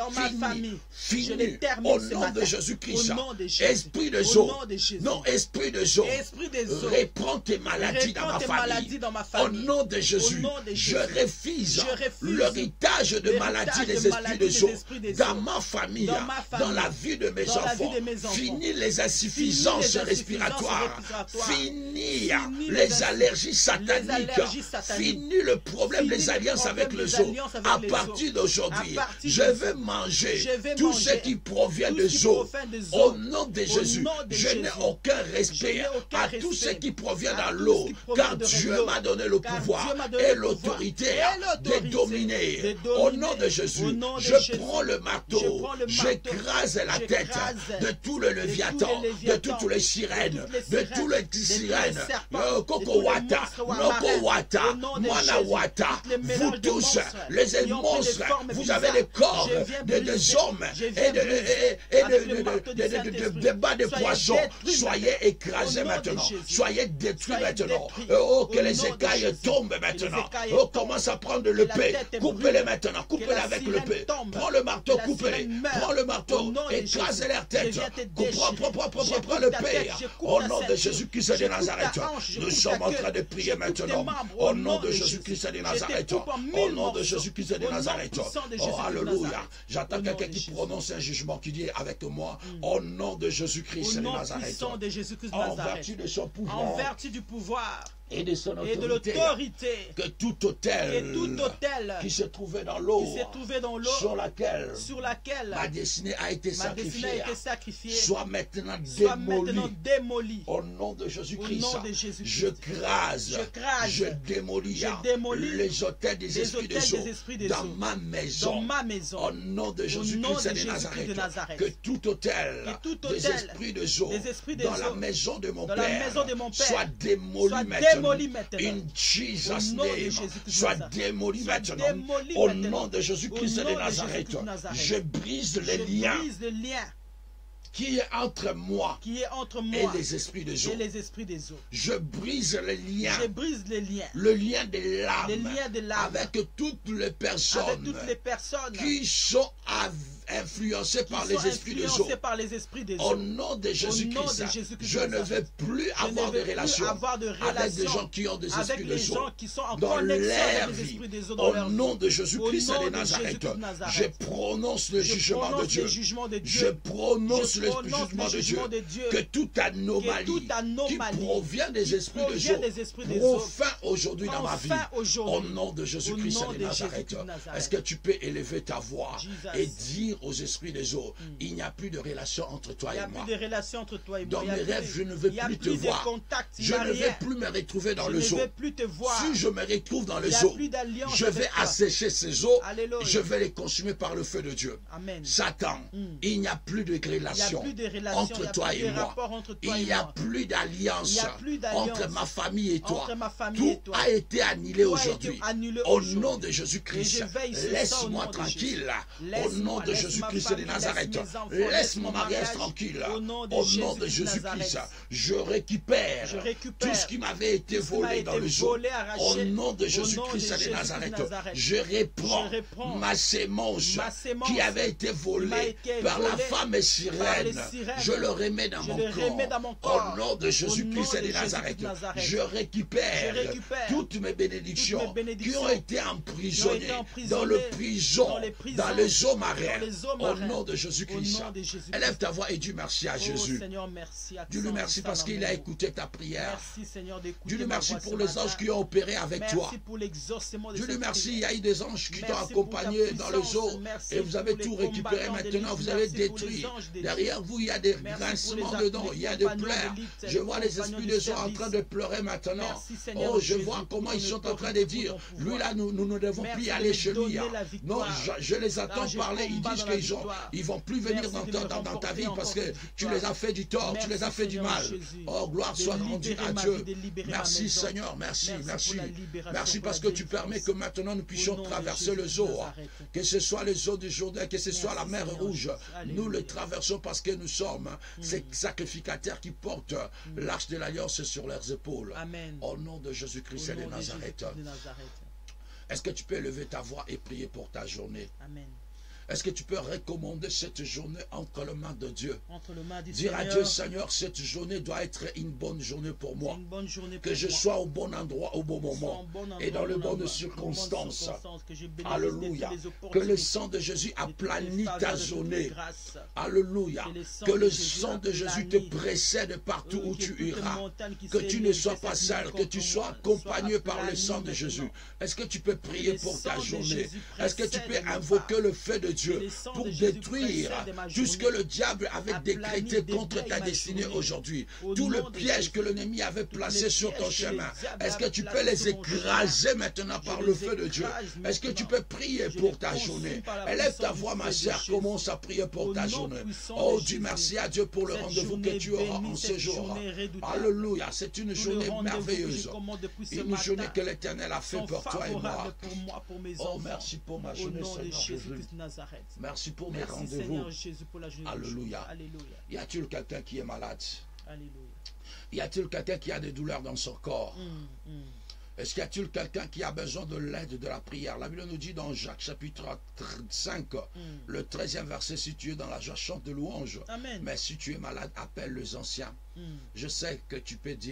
A: Au nom de Jésus-Christ, esprit de eau, non, esprit de eau, reprends tes maladies dans ma famille. Au nom de Jésus, je refuse l'héritage de maladie des esprits de eau dans ma famille, dans la vie de mes enfants. Finis les insuffisances respiratoires. Finis les allergies sataniques. Finis le problème des alliances avec les eaux. À partir d'aujourd'hui, je vais manger tout ce qui provient des eaux. Au nom de Jésus, je n'ai aucun respect à tout ce qui provient dans l'eau, car Dieu m'a donné le pouvoir et l'autorité de dominer. Au nom de Jésus, je prends le marteau, j'écrase la tête de tout le Léviathan, de toutes les sirènes, de tous les sirènes, Kokowata, Nokowata, Manawata, vous tous, les monstres, vous avez des corps des hommes et des bas de poissons. Soyez écrasés maintenant, soyez détruits maintenant. Oh, que les écailles tombent maintenant. Oh, commence à prendre l'épée, coupez-les maintenant, coupez-les avec l'épée. Prends le marteau, coupez-les. Prends le marteau, écrasez leur tête. Prends l'épée. Au nom de Jésus-Christ de Nazareth, nous sommes en train de prier maintenant. Au nom de Jésus-Christ de Nazareth. Au nom de Jésus-Christ de Nazareth. Oh, alléluia. J'attends quelqu'un qui prononce un jugement, qui dit avec moi, au nom de Jésus-Christ de Nazareth. En vertu de son pouvoir.
B: En vertu du pouvoir.
A: Et de son
B: et de l'autorité,
A: que tout hôtel qui se trouvait dans l'eau, sur laquelle ma destinée a été sacrifiée, soit maintenant démolie. Au nom de Jésus-Christ, je crase, je démolis les hôtels des esprits de dans ma maison. Au nom de Jésus-Christ de Nazareth, que tout hôtel des esprits de Zo dans la maison de mon Père soit démoli maintenant. In Jesus' name, soit démoli maintenant. Au nom de Jésus-Christ de Nazareth, je brise les liens qui est entre moi, et les esprits de Zo. Je brise les liens. Le lien de l'âme avec toutes les personnes qui sont influencés par les esprits de Zo. Au nom de Jésus-Christ, je ne vais plus avoir de relations avec des gens qui ont des esprits de Zo dans leur vie. Au nom de Jésus-Christ de Nazareth, je prononce le jugement de Dieu. Je prononce le jugement de Dieu. Que toute anomalie qui provient des esprits de Zo prend fin aujourd'hui dans ma vie. Au nom de Jésus-Christ de Nazareth. Est-ce que tu peux élever ta voix et dire aux esprits des eaux, il n'y a plus de relation entre toi et moi. Dans mes rêves, je ne veux plus te voir. Je ne vais plus me retrouver dans le zoo. Si je me retrouve dans le zoo, je vais assécher ces eaux, je vais les consumer par le feu de Dieu. Satan, il n'y a plus de relation entre toi et moi. Il n'y a plus d'alliance entre ma famille et toi. Tout a été annulé aujourd'hui. Au nom de Jésus-Christ, laisse-moi tranquille. Au nom de Jésus-Christ de Nazareth, laisse mon mariage tranquille. Au nom de Jésus-Christ, je récupère tout ce qui m'avait été volé dans le zoo. Au nom de Jésus-Christ de Nazareth, je reprends ma sémence qui avait été volée par la femme sirène. Je le remets dans mon corps. Au nom de Jésus-Christ de Nazareth, je récupère toutes mes bénédictions qui ont été emprisonnées dans le prison, dans le zoo marin. Au nom de Jésus-Christ. Élève ta voix et dis merci à Jésus. Dis-lui merci parce qu'il a écouté ta prière. Dis-lui merci pour les anges qui ont opéré avec toi. Dis-lui merci, il y a eu des anges qui t'ont accompagné dans le zoo et vous avez tout récupéré maintenant, vous avez détruit. Derrière vous, il y a des grincements dedans, il y a des pleurs. Je vois les esprits de zoo en train de pleurer maintenant. Oh, je vois comment ils sont en train de dire, lui là, nous ne devons plus aller chez lui. Non, je les attends parler, ils disent qu'ils vont plus venir dans ta vie parce que tu les as fait du tort, tu les as fait du mal. Oh, gloire soit rendue à Dieu. Merci Seigneur, merci. Merci parce que tu permets que maintenant nous puissions traverser le zoo. Que ce soit le zoo du Jourdain, que ce soit la mer Rouge, nous le traversons parce que nous sommes ces sacrificateurs qui portent l'arche de l'alliance sur leurs épaules. Au nom de Jésus-Christ et de Nazareth. Est-ce que tu peux lever ta voix et prier pour ta journée?
B: Amen.
A: Est-ce que tu peux recommander cette journée entre les mains de Dieu? Dire à Dieu, Seigneur, cette journée doit être une bonne journée pour moi. Que je sois au bon endroit, au bon moment et dans les bonnes circonstances. Alléluia. Que le sang de Jésus aplanit ta journée. Alléluia. Que le sang de Jésus te précède partout où tu iras. Que tu ne sois pas seul, que tu sois accompagné par le sang de Jésus. Est-ce que tu peux prier pour ta journée? Est-ce que tu peux invoquer le feu de Dieu pour détruire tout ce que le diable avait décrété contre ta destinée aujourd'hui, tout le piège que l'ennemi avait placé sur ton chemin? Est-ce que tu peux les écraser maintenant par le feu de Dieu? Est-ce que tu peux prier pour ta journée? Élève ta voix, ma sœur, commence à prier pour ta journée. Oh, dis merci à Dieu pour le rendez-vous que tu auras en ce jour. Alléluia, c'est une journée merveilleuse, une journée que l'Éternel a fait pour toi et moi. Oh, merci pour ma journée, Seigneur Jésus. Merci pour mes rendez-vous. Alléluia. Y a-t-il quelqu'un qui est malade? Y a-t-il quelqu'un qui a des douleurs dans son corps? Est-ce qu'il y a-t-il quelqu'un qui a besoin de l'aide de la prière? La Bible nous dit dans Jacques chapitre 5, le 13e verset, si tu es dans la joie, chante de louange. Mais si tu es malade, appelle les anciens. Je sais que tu peux dire,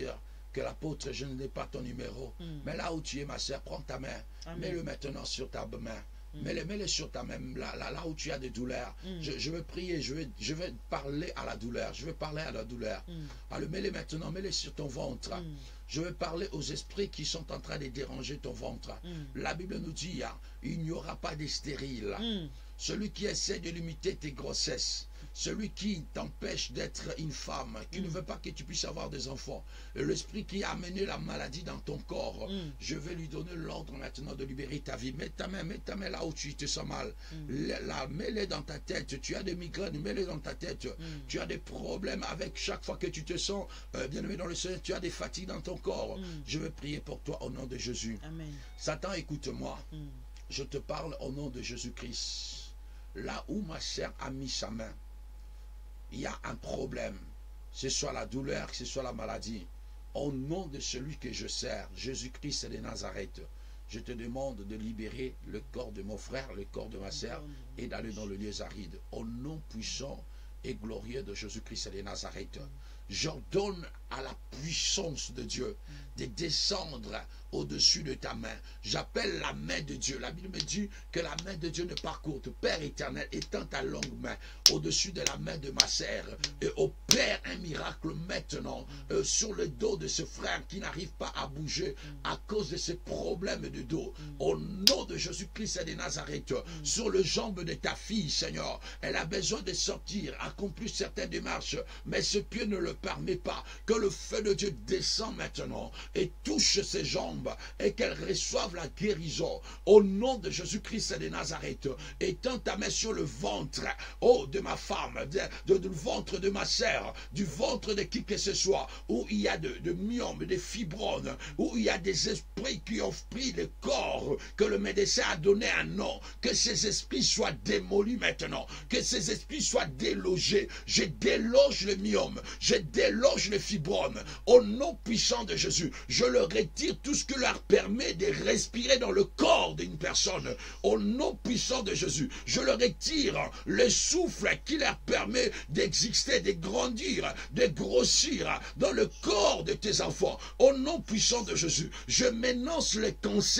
A: que l'apôtre, je n'ai pas ton numéro. Mais là où tu es, ma sœur, prends ta main. Mets-le maintenant sur ta main. Mets-le sur ta main, là où tu as des douleurs. Je veux prier, je vais parler à la douleur. Je veux parler à la douleur. Alors mets-le maintenant, mets-le sur ton ventre. Je veux parler aux esprits qui sont en train de déranger ton ventre. La Bible nous dit, il n'y aura pas de stérile. Celui qui essaie de limiter tes grossesses, celui qui t'empêche d'être une femme, qui ne veut pas que tu puisses avoir des enfants, l'esprit qui a amené la maladie dans ton corps, je vais lui donner l'ordre maintenant de libérer ta vie. Mets ta main là où tu te sens mal. Mets-les dans ta tête. Tu as des migraines, mets-les dans ta tête. Tu as des problèmes avec chaque fois que tu te sens bien-aimé dans le Seigneur. Tu as des fatigues dans ton corps. Je veux prier pour toi au nom de Jésus.
B: Amen.
A: Satan, écoute-moi. Je te parle au nom de Jésus-Christ. Là où ma sœur a mis sa main, il y a un problème. Que ce soit la douleur, que ce soit la maladie. Au nom de celui que je sers, Jésus-Christ de Nazareth, je te demande de libérer le corps de mon frère, le corps de ma sœur, et d'aller dans le lieu aride. Au nom puissant et glorieux de Jésus-Christ de Nazareth, j'ordonne à la puissance de Dieu de descendre au-dessus de ta main. J'appelle la main de Dieu. La Bible me dit que la main de Dieu ne parcourt. Père éternel, étends ta longue main au-dessus de la main de ma sœur et opère un miracle maintenant sur le dos de ce frère qui n'arrive pas à bouger à cause de ses problèmes de dos. Au nom de Jésus-Christ de Nazareth, sur le jambe de ta fille, Seigneur, elle a besoin de sortir, accomplir certaines démarches, mais ce pied ne le permet pas. Que le feu de Dieu descend maintenant et touche ses jambes et qu'elle reçoive la guérison au nom de Jésus-Christ de Nazareth. Étends ta main sur le ventre, oh, de ma femme, du ventre de ma sœur, du ventre de qui que ce soit, où il y a de myomes, des fibromes, où il y a des esprits qui ont pris le corps, que le médecin a donné un nom, que ces esprits soient démolis maintenant, que ces esprits soient délogés. Je déloge le myome, je déloge le fibrome, au nom puissant de Jésus. Je leur retire tout ce qui leur permet de respirer dans le corps d'une personne. Au nom puissant de Jésus, je leur retire le souffle qui leur permet d'exister, de grandir, de grossir dans le corps de tes enfants. Au nom puissant de Jésus, je m'énonce le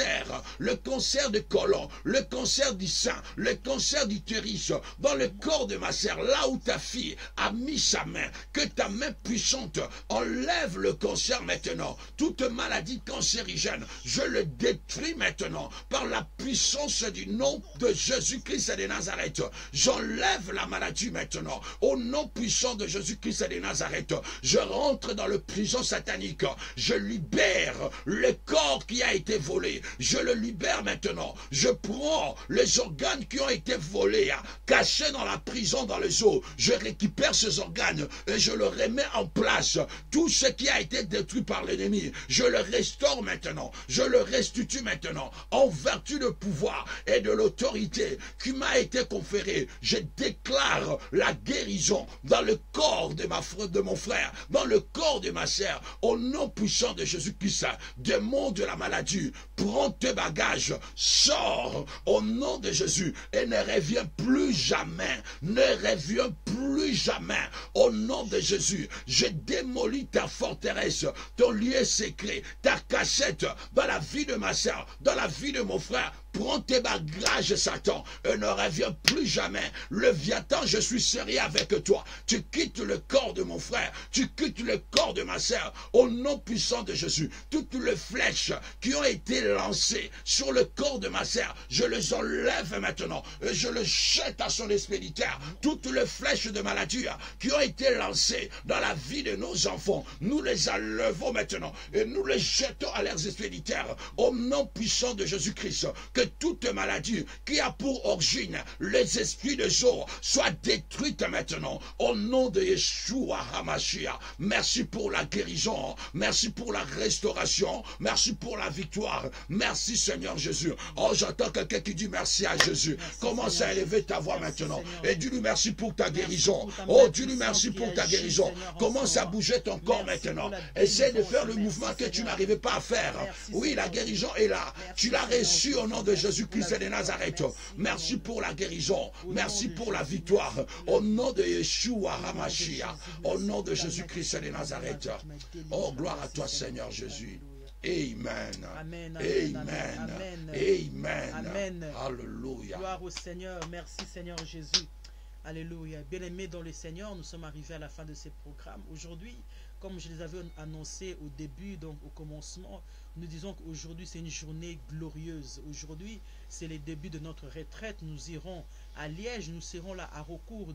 A: cancer de côlon, le cancer du sein, le cancer d'utérus dans le corps de ma sœur, là où ta fille a mis sa main. Que ta main puissante enlève le cancer maintenant. Toute maladie cancérigène, je le détruis maintenant par la puissance du nom de Jésus-Christ de Nazareth. J'enlève la maladie maintenant au nom puissant de Jésus-Christ de Nazareth. Je rentre dans le prison satanique. Je libère le corps qui a été volé. Je le libère maintenant. Je prends les organes qui ont été volés, cachés dans la prison, dans les eaux. Je récupère ces organes et je le remets en place. Tout ce qui a été détruit par l'ennemi, je le restaure maintenant. Je le restitue maintenant en vertu du pouvoir et de l'autorité qui m'a été conférée. Je déclare la guérison dans le corps de mon frère, dans le corps de ma sœur, au nom puissant de Jésus-Christ. Démon de la maladie, prends tes bagages, sors au nom de Jésus et ne reviens plus jamais. Ne reviens plus jamais. Au nom de Jésus, je démolis ta forteresse, ton lieu secret, ta cachette dans la vie de ma sœur, dans la vie de mon frère. Prends tes bagages, Satan, et ne reviens plus jamais. Léviathan, je suis sérieux avec toi. Tu quittes le corps de mon frère, tu quittes le corps de ma sœur, au nom puissant de Jésus. Toutes les flèches qui ont été lancées sur le corps de ma sœur, je les enlève maintenant, et je les jette à son expéditeur. Toutes les flèches de maladie qui ont été lancées dans la vie de nos enfants, nous les enlevons maintenant, et nous les jetons à leurs expéditeurs, au nom puissant de Jésus-Christ. Que toute maladie qui a pour origine les esprits de jour soit détruite maintenant au nom de Yeshua HaMashiach. Merci pour la guérison, merci pour la restauration, merci pour la victoire, merci Seigneur Jésus. Oh, j'entends quelqu'un qui dit merci à Jésus. Commence à élever ta voix maintenant et dis-lui merci pour ta guérison. Oh, dis-lui merci pour ta guérison. Commence à bouger ton corps maintenant. Essaie de faire le mouvement que tu n'arrivais pas à faire. Oui, la guérison est là. Tu l'as reçu au nom de de Jésus-Christ de Nazareth. Merci pour la guérison. Merci pour la victoire. Au nom de Yeshua Hamashia. Au nom de Jésus-Christ de Nazareth. Oh, gloire à toi, Seigneur Jésus. Amen.
B: Amen.
A: Amen. Amen.
B: Amen.
A: Alléluia.
B: Gloire au Seigneur. Merci, Seigneur Jésus. Alléluia. Bien-aimés dans le Seigneur, nous sommes arrivés à la fin de ces programmes. Aujourd'hui, comme je les avais annoncé au début, donc au commencement, nous disons qu'aujourd'hui c'est une journée glorieuse. Aujourd'hui, c'est le début de notre retraite. Nous irons à Liège, nous serons là à Recours.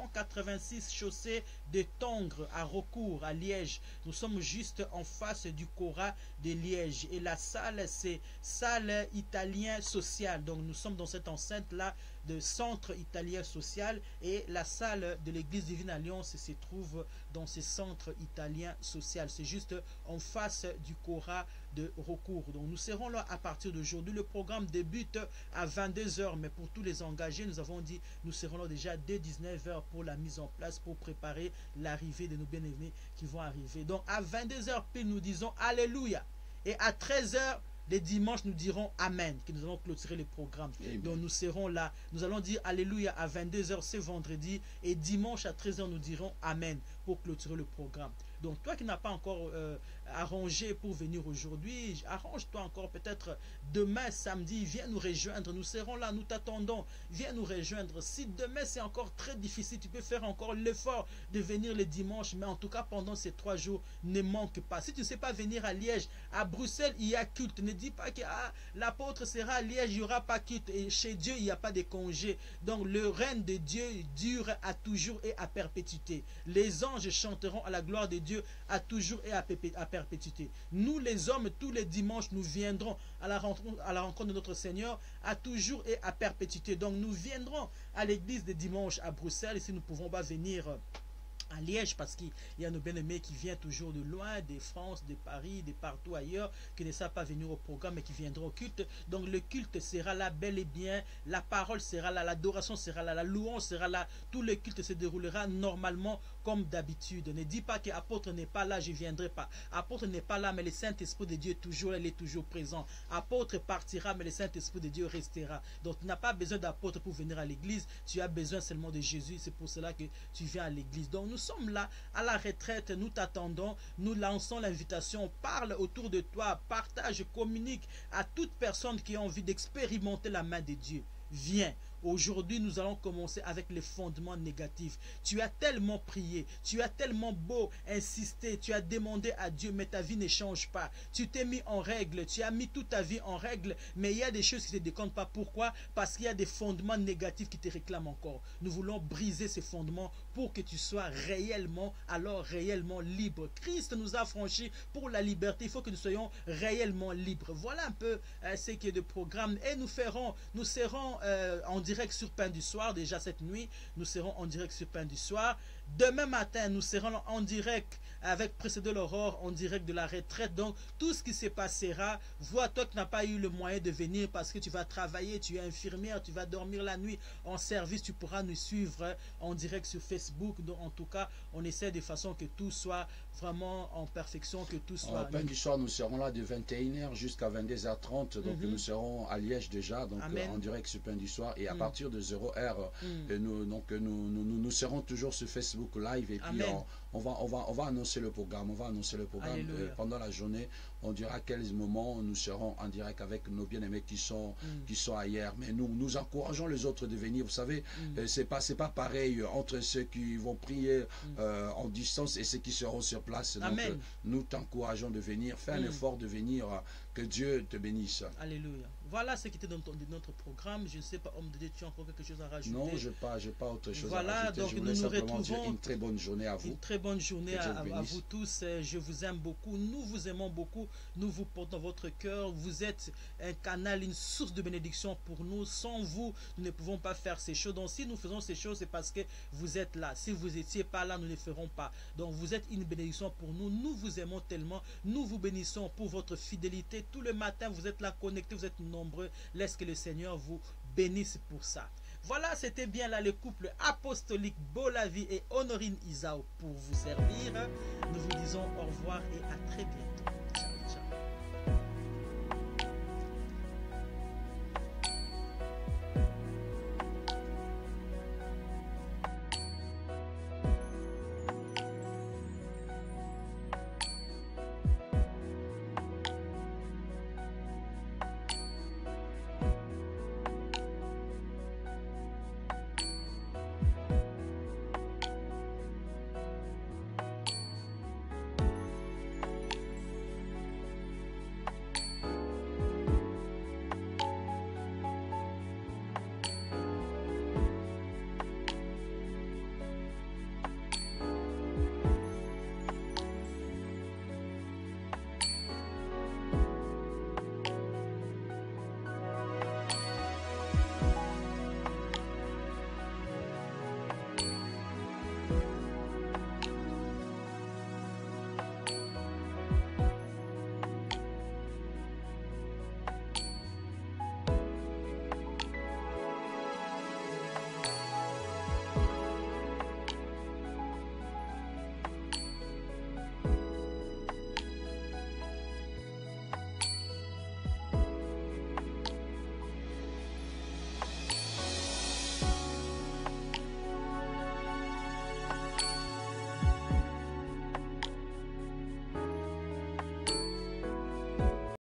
B: 286 chaussées de Tongres à Recours, à Liège. Nous sommes juste en face du Cora de Liège. Et la salle, c'est salle italien social. Donc nous sommes dans cette enceinte-là de centre italien social. Et la salle de l'église Divine Alliance se trouve dans ce centre italien social. C'est juste en face du Cora de Recours. Donc nous serons là à partir d'aujourd'hui. Le programme débute à 22 h, mais pour tous les engagés, nous avons dit nous serons là déjà dès 19 h pour la mise en place, pour préparer l'arrivée de nos bien-aimés qui vont arriver. Donc à 22 h pile, nous disons Alléluia. Et à 13 h les dimanches, nous dirons Amen, que nous allons clôturer le programme. Amen. Donc nous serons là, nous allons dire Alléluia à 22 h ce vendredi, et dimanche à 13 h nous dirons Amen pour clôturer le programme. Donc toi qui n'as pas encore arrangé pour venir aujourd'hui, arrange-toi encore peut-être demain, samedi, viens nous rejoindre, nous serons là, nous t'attendons, viens nous rejoindre. Si demain c'est encore très difficile, tu peux faire encore l'effort de venir le dimanche, mais en tout cas pendant ces 3 jours, ne manque pas. Si tu ne sais pas venir à Liège, à Bruxelles, il y a culte. Ne dis pas que l'apôtre sera à Liège, il n'y aura pas culte. Et chez Dieu, il n'y a pas de congé. Donc le règne de Dieu dure à toujours et à perpétuité. Les anges chanteront à la gloire de Dieu à toujours et à perpétuité. Nous les hommes, tous les dimanches, nous viendrons à la rencontre de notre Seigneur à toujours et à perpétuité. Donc nous viendrons à l'église de dimanche à Bruxelles, et si nous ne pouvons pas venir à Liège, parce qu'il y a nos bien-aimés qui viennent toujours de loin, de France, de Paris, de partout ailleurs, qui ne savent pas venir au programme et qui viendront au culte. Donc le culte sera là bel et bien, la parole sera là, l'adoration sera là, la louange sera là, tout le culte se déroulera normalement comme d'habitude. Ne dis pas que apôtre n'est pas là, je ne viendrai pas. Apôtre n'est pas là, mais le Saint-Esprit de Dieu est toujours là, il est toujours présent. Apôtre partira, mais le Saint-Esprit de Dieu restera. Donc tu n'as pas besoin d'apôtre pour venir à l'église, tu as besoin seulement de Jésus, c'est pour cela que tu viens à l'église. Donc nous sommes là à la retraite, nous t'attendons, nous lançons l'invitation, parle autour de toi, partage, communique à toute personne qui a envie d'expérimenter la main de Dieu. Viens. Aujourd'hui, nous allons commencer avec les fondements négatifs. Tu as tellement prié, tu as tellement beau insister, tu as demandé à Dieu, mais ta vie ne change pas. Tu t'es mis en règle, tu as mis toute ta vie en règle, mais il y a des choses qui ne te décomptent pas. Pourquoi? Parce qu'il y a des fondements négatifs qui te réclament encore. Nous voulons briser ces fondements pour que tu sois réellement, alors réellement libre. Christ nous a franchis pour la liberté. Il faut que nous soyons réellement libres. Voilà un peu ce qui est de programme. Et nous serons en direct sur Pain du Soir. Déjà cette nuit, nous serons en direct sur Pain du Soir. Demain matin, nous serons en direct avec Précédé l'Aurore, en direct de la retraite. Donc, tout ce qui se passera, vois, toi qui n'as pas eu le moyen de venir parce que tu vas travailler, tu es infirmière, tu vas dormir la nuit en service, tu pourras nous suivre en direct sur Facebook. Donc, en tout cas, on essaie de façon que tout soit vraiment en perfection, que tout soit...
A: Pain du Soir, nous serons là de 21 h jusqu'à 22 h 30. Donc, nous serons à Liège déjà, donc en direct sur Pain du Soir. Et à partir de 0 h, nous serons toujours sur Facebook Live, et puis on va annoncer le programme. On va annoncer le programme pendant la journée. On dira à quel moment nous serons en direct avec nos bien-aimés qui sont ailleurs. Mais nous encourageons les autres de venir. Vous savez, c'est pas pareil entre ceux qui vont prier en distance et ceux qui seront sur place. Donc, nous t'encourageons de venir. Fais un effort de venir. Que Dieu te bénisse.
B: Alléluia. Voilà ce qui était dans notre programme. Je ne sais pas, homme de Dieu, tu as encore quelque chose à rajouter?
A: Non, je n'ai pas autre chose
B: à rajouter. Donc
A: je voulais simplement dire une très bonne journée à vous.
B: Une très bonne journée à vous tous. Je vous aime beaucoup. Nous vous aimons beaucoup. Nous vous portons dans votre cœur. Vous êtes un canal, une source de bénédiction pour nous. Sans vous, nous ne pouvons pas faire ces choses. Donc si nous faisons ces choses, c'est parce que vous êtes là. Si vous n'étiez pas là, nous ne les ferons pas. Donc vous êtes une bénédiction pour nous. Nous vous aimons tellement. Nous vous bénissons pour votre fidélité. Tout le matin, vous êtes là connectés, vous êtes nombreux. Laisse que le Seigneur vous bénisse pour ça. Voilà, c'était bien là le couple apostolique Bolavi et Honorine Isao pour vous servir. Nous vous disons au revoir et à très bientôt.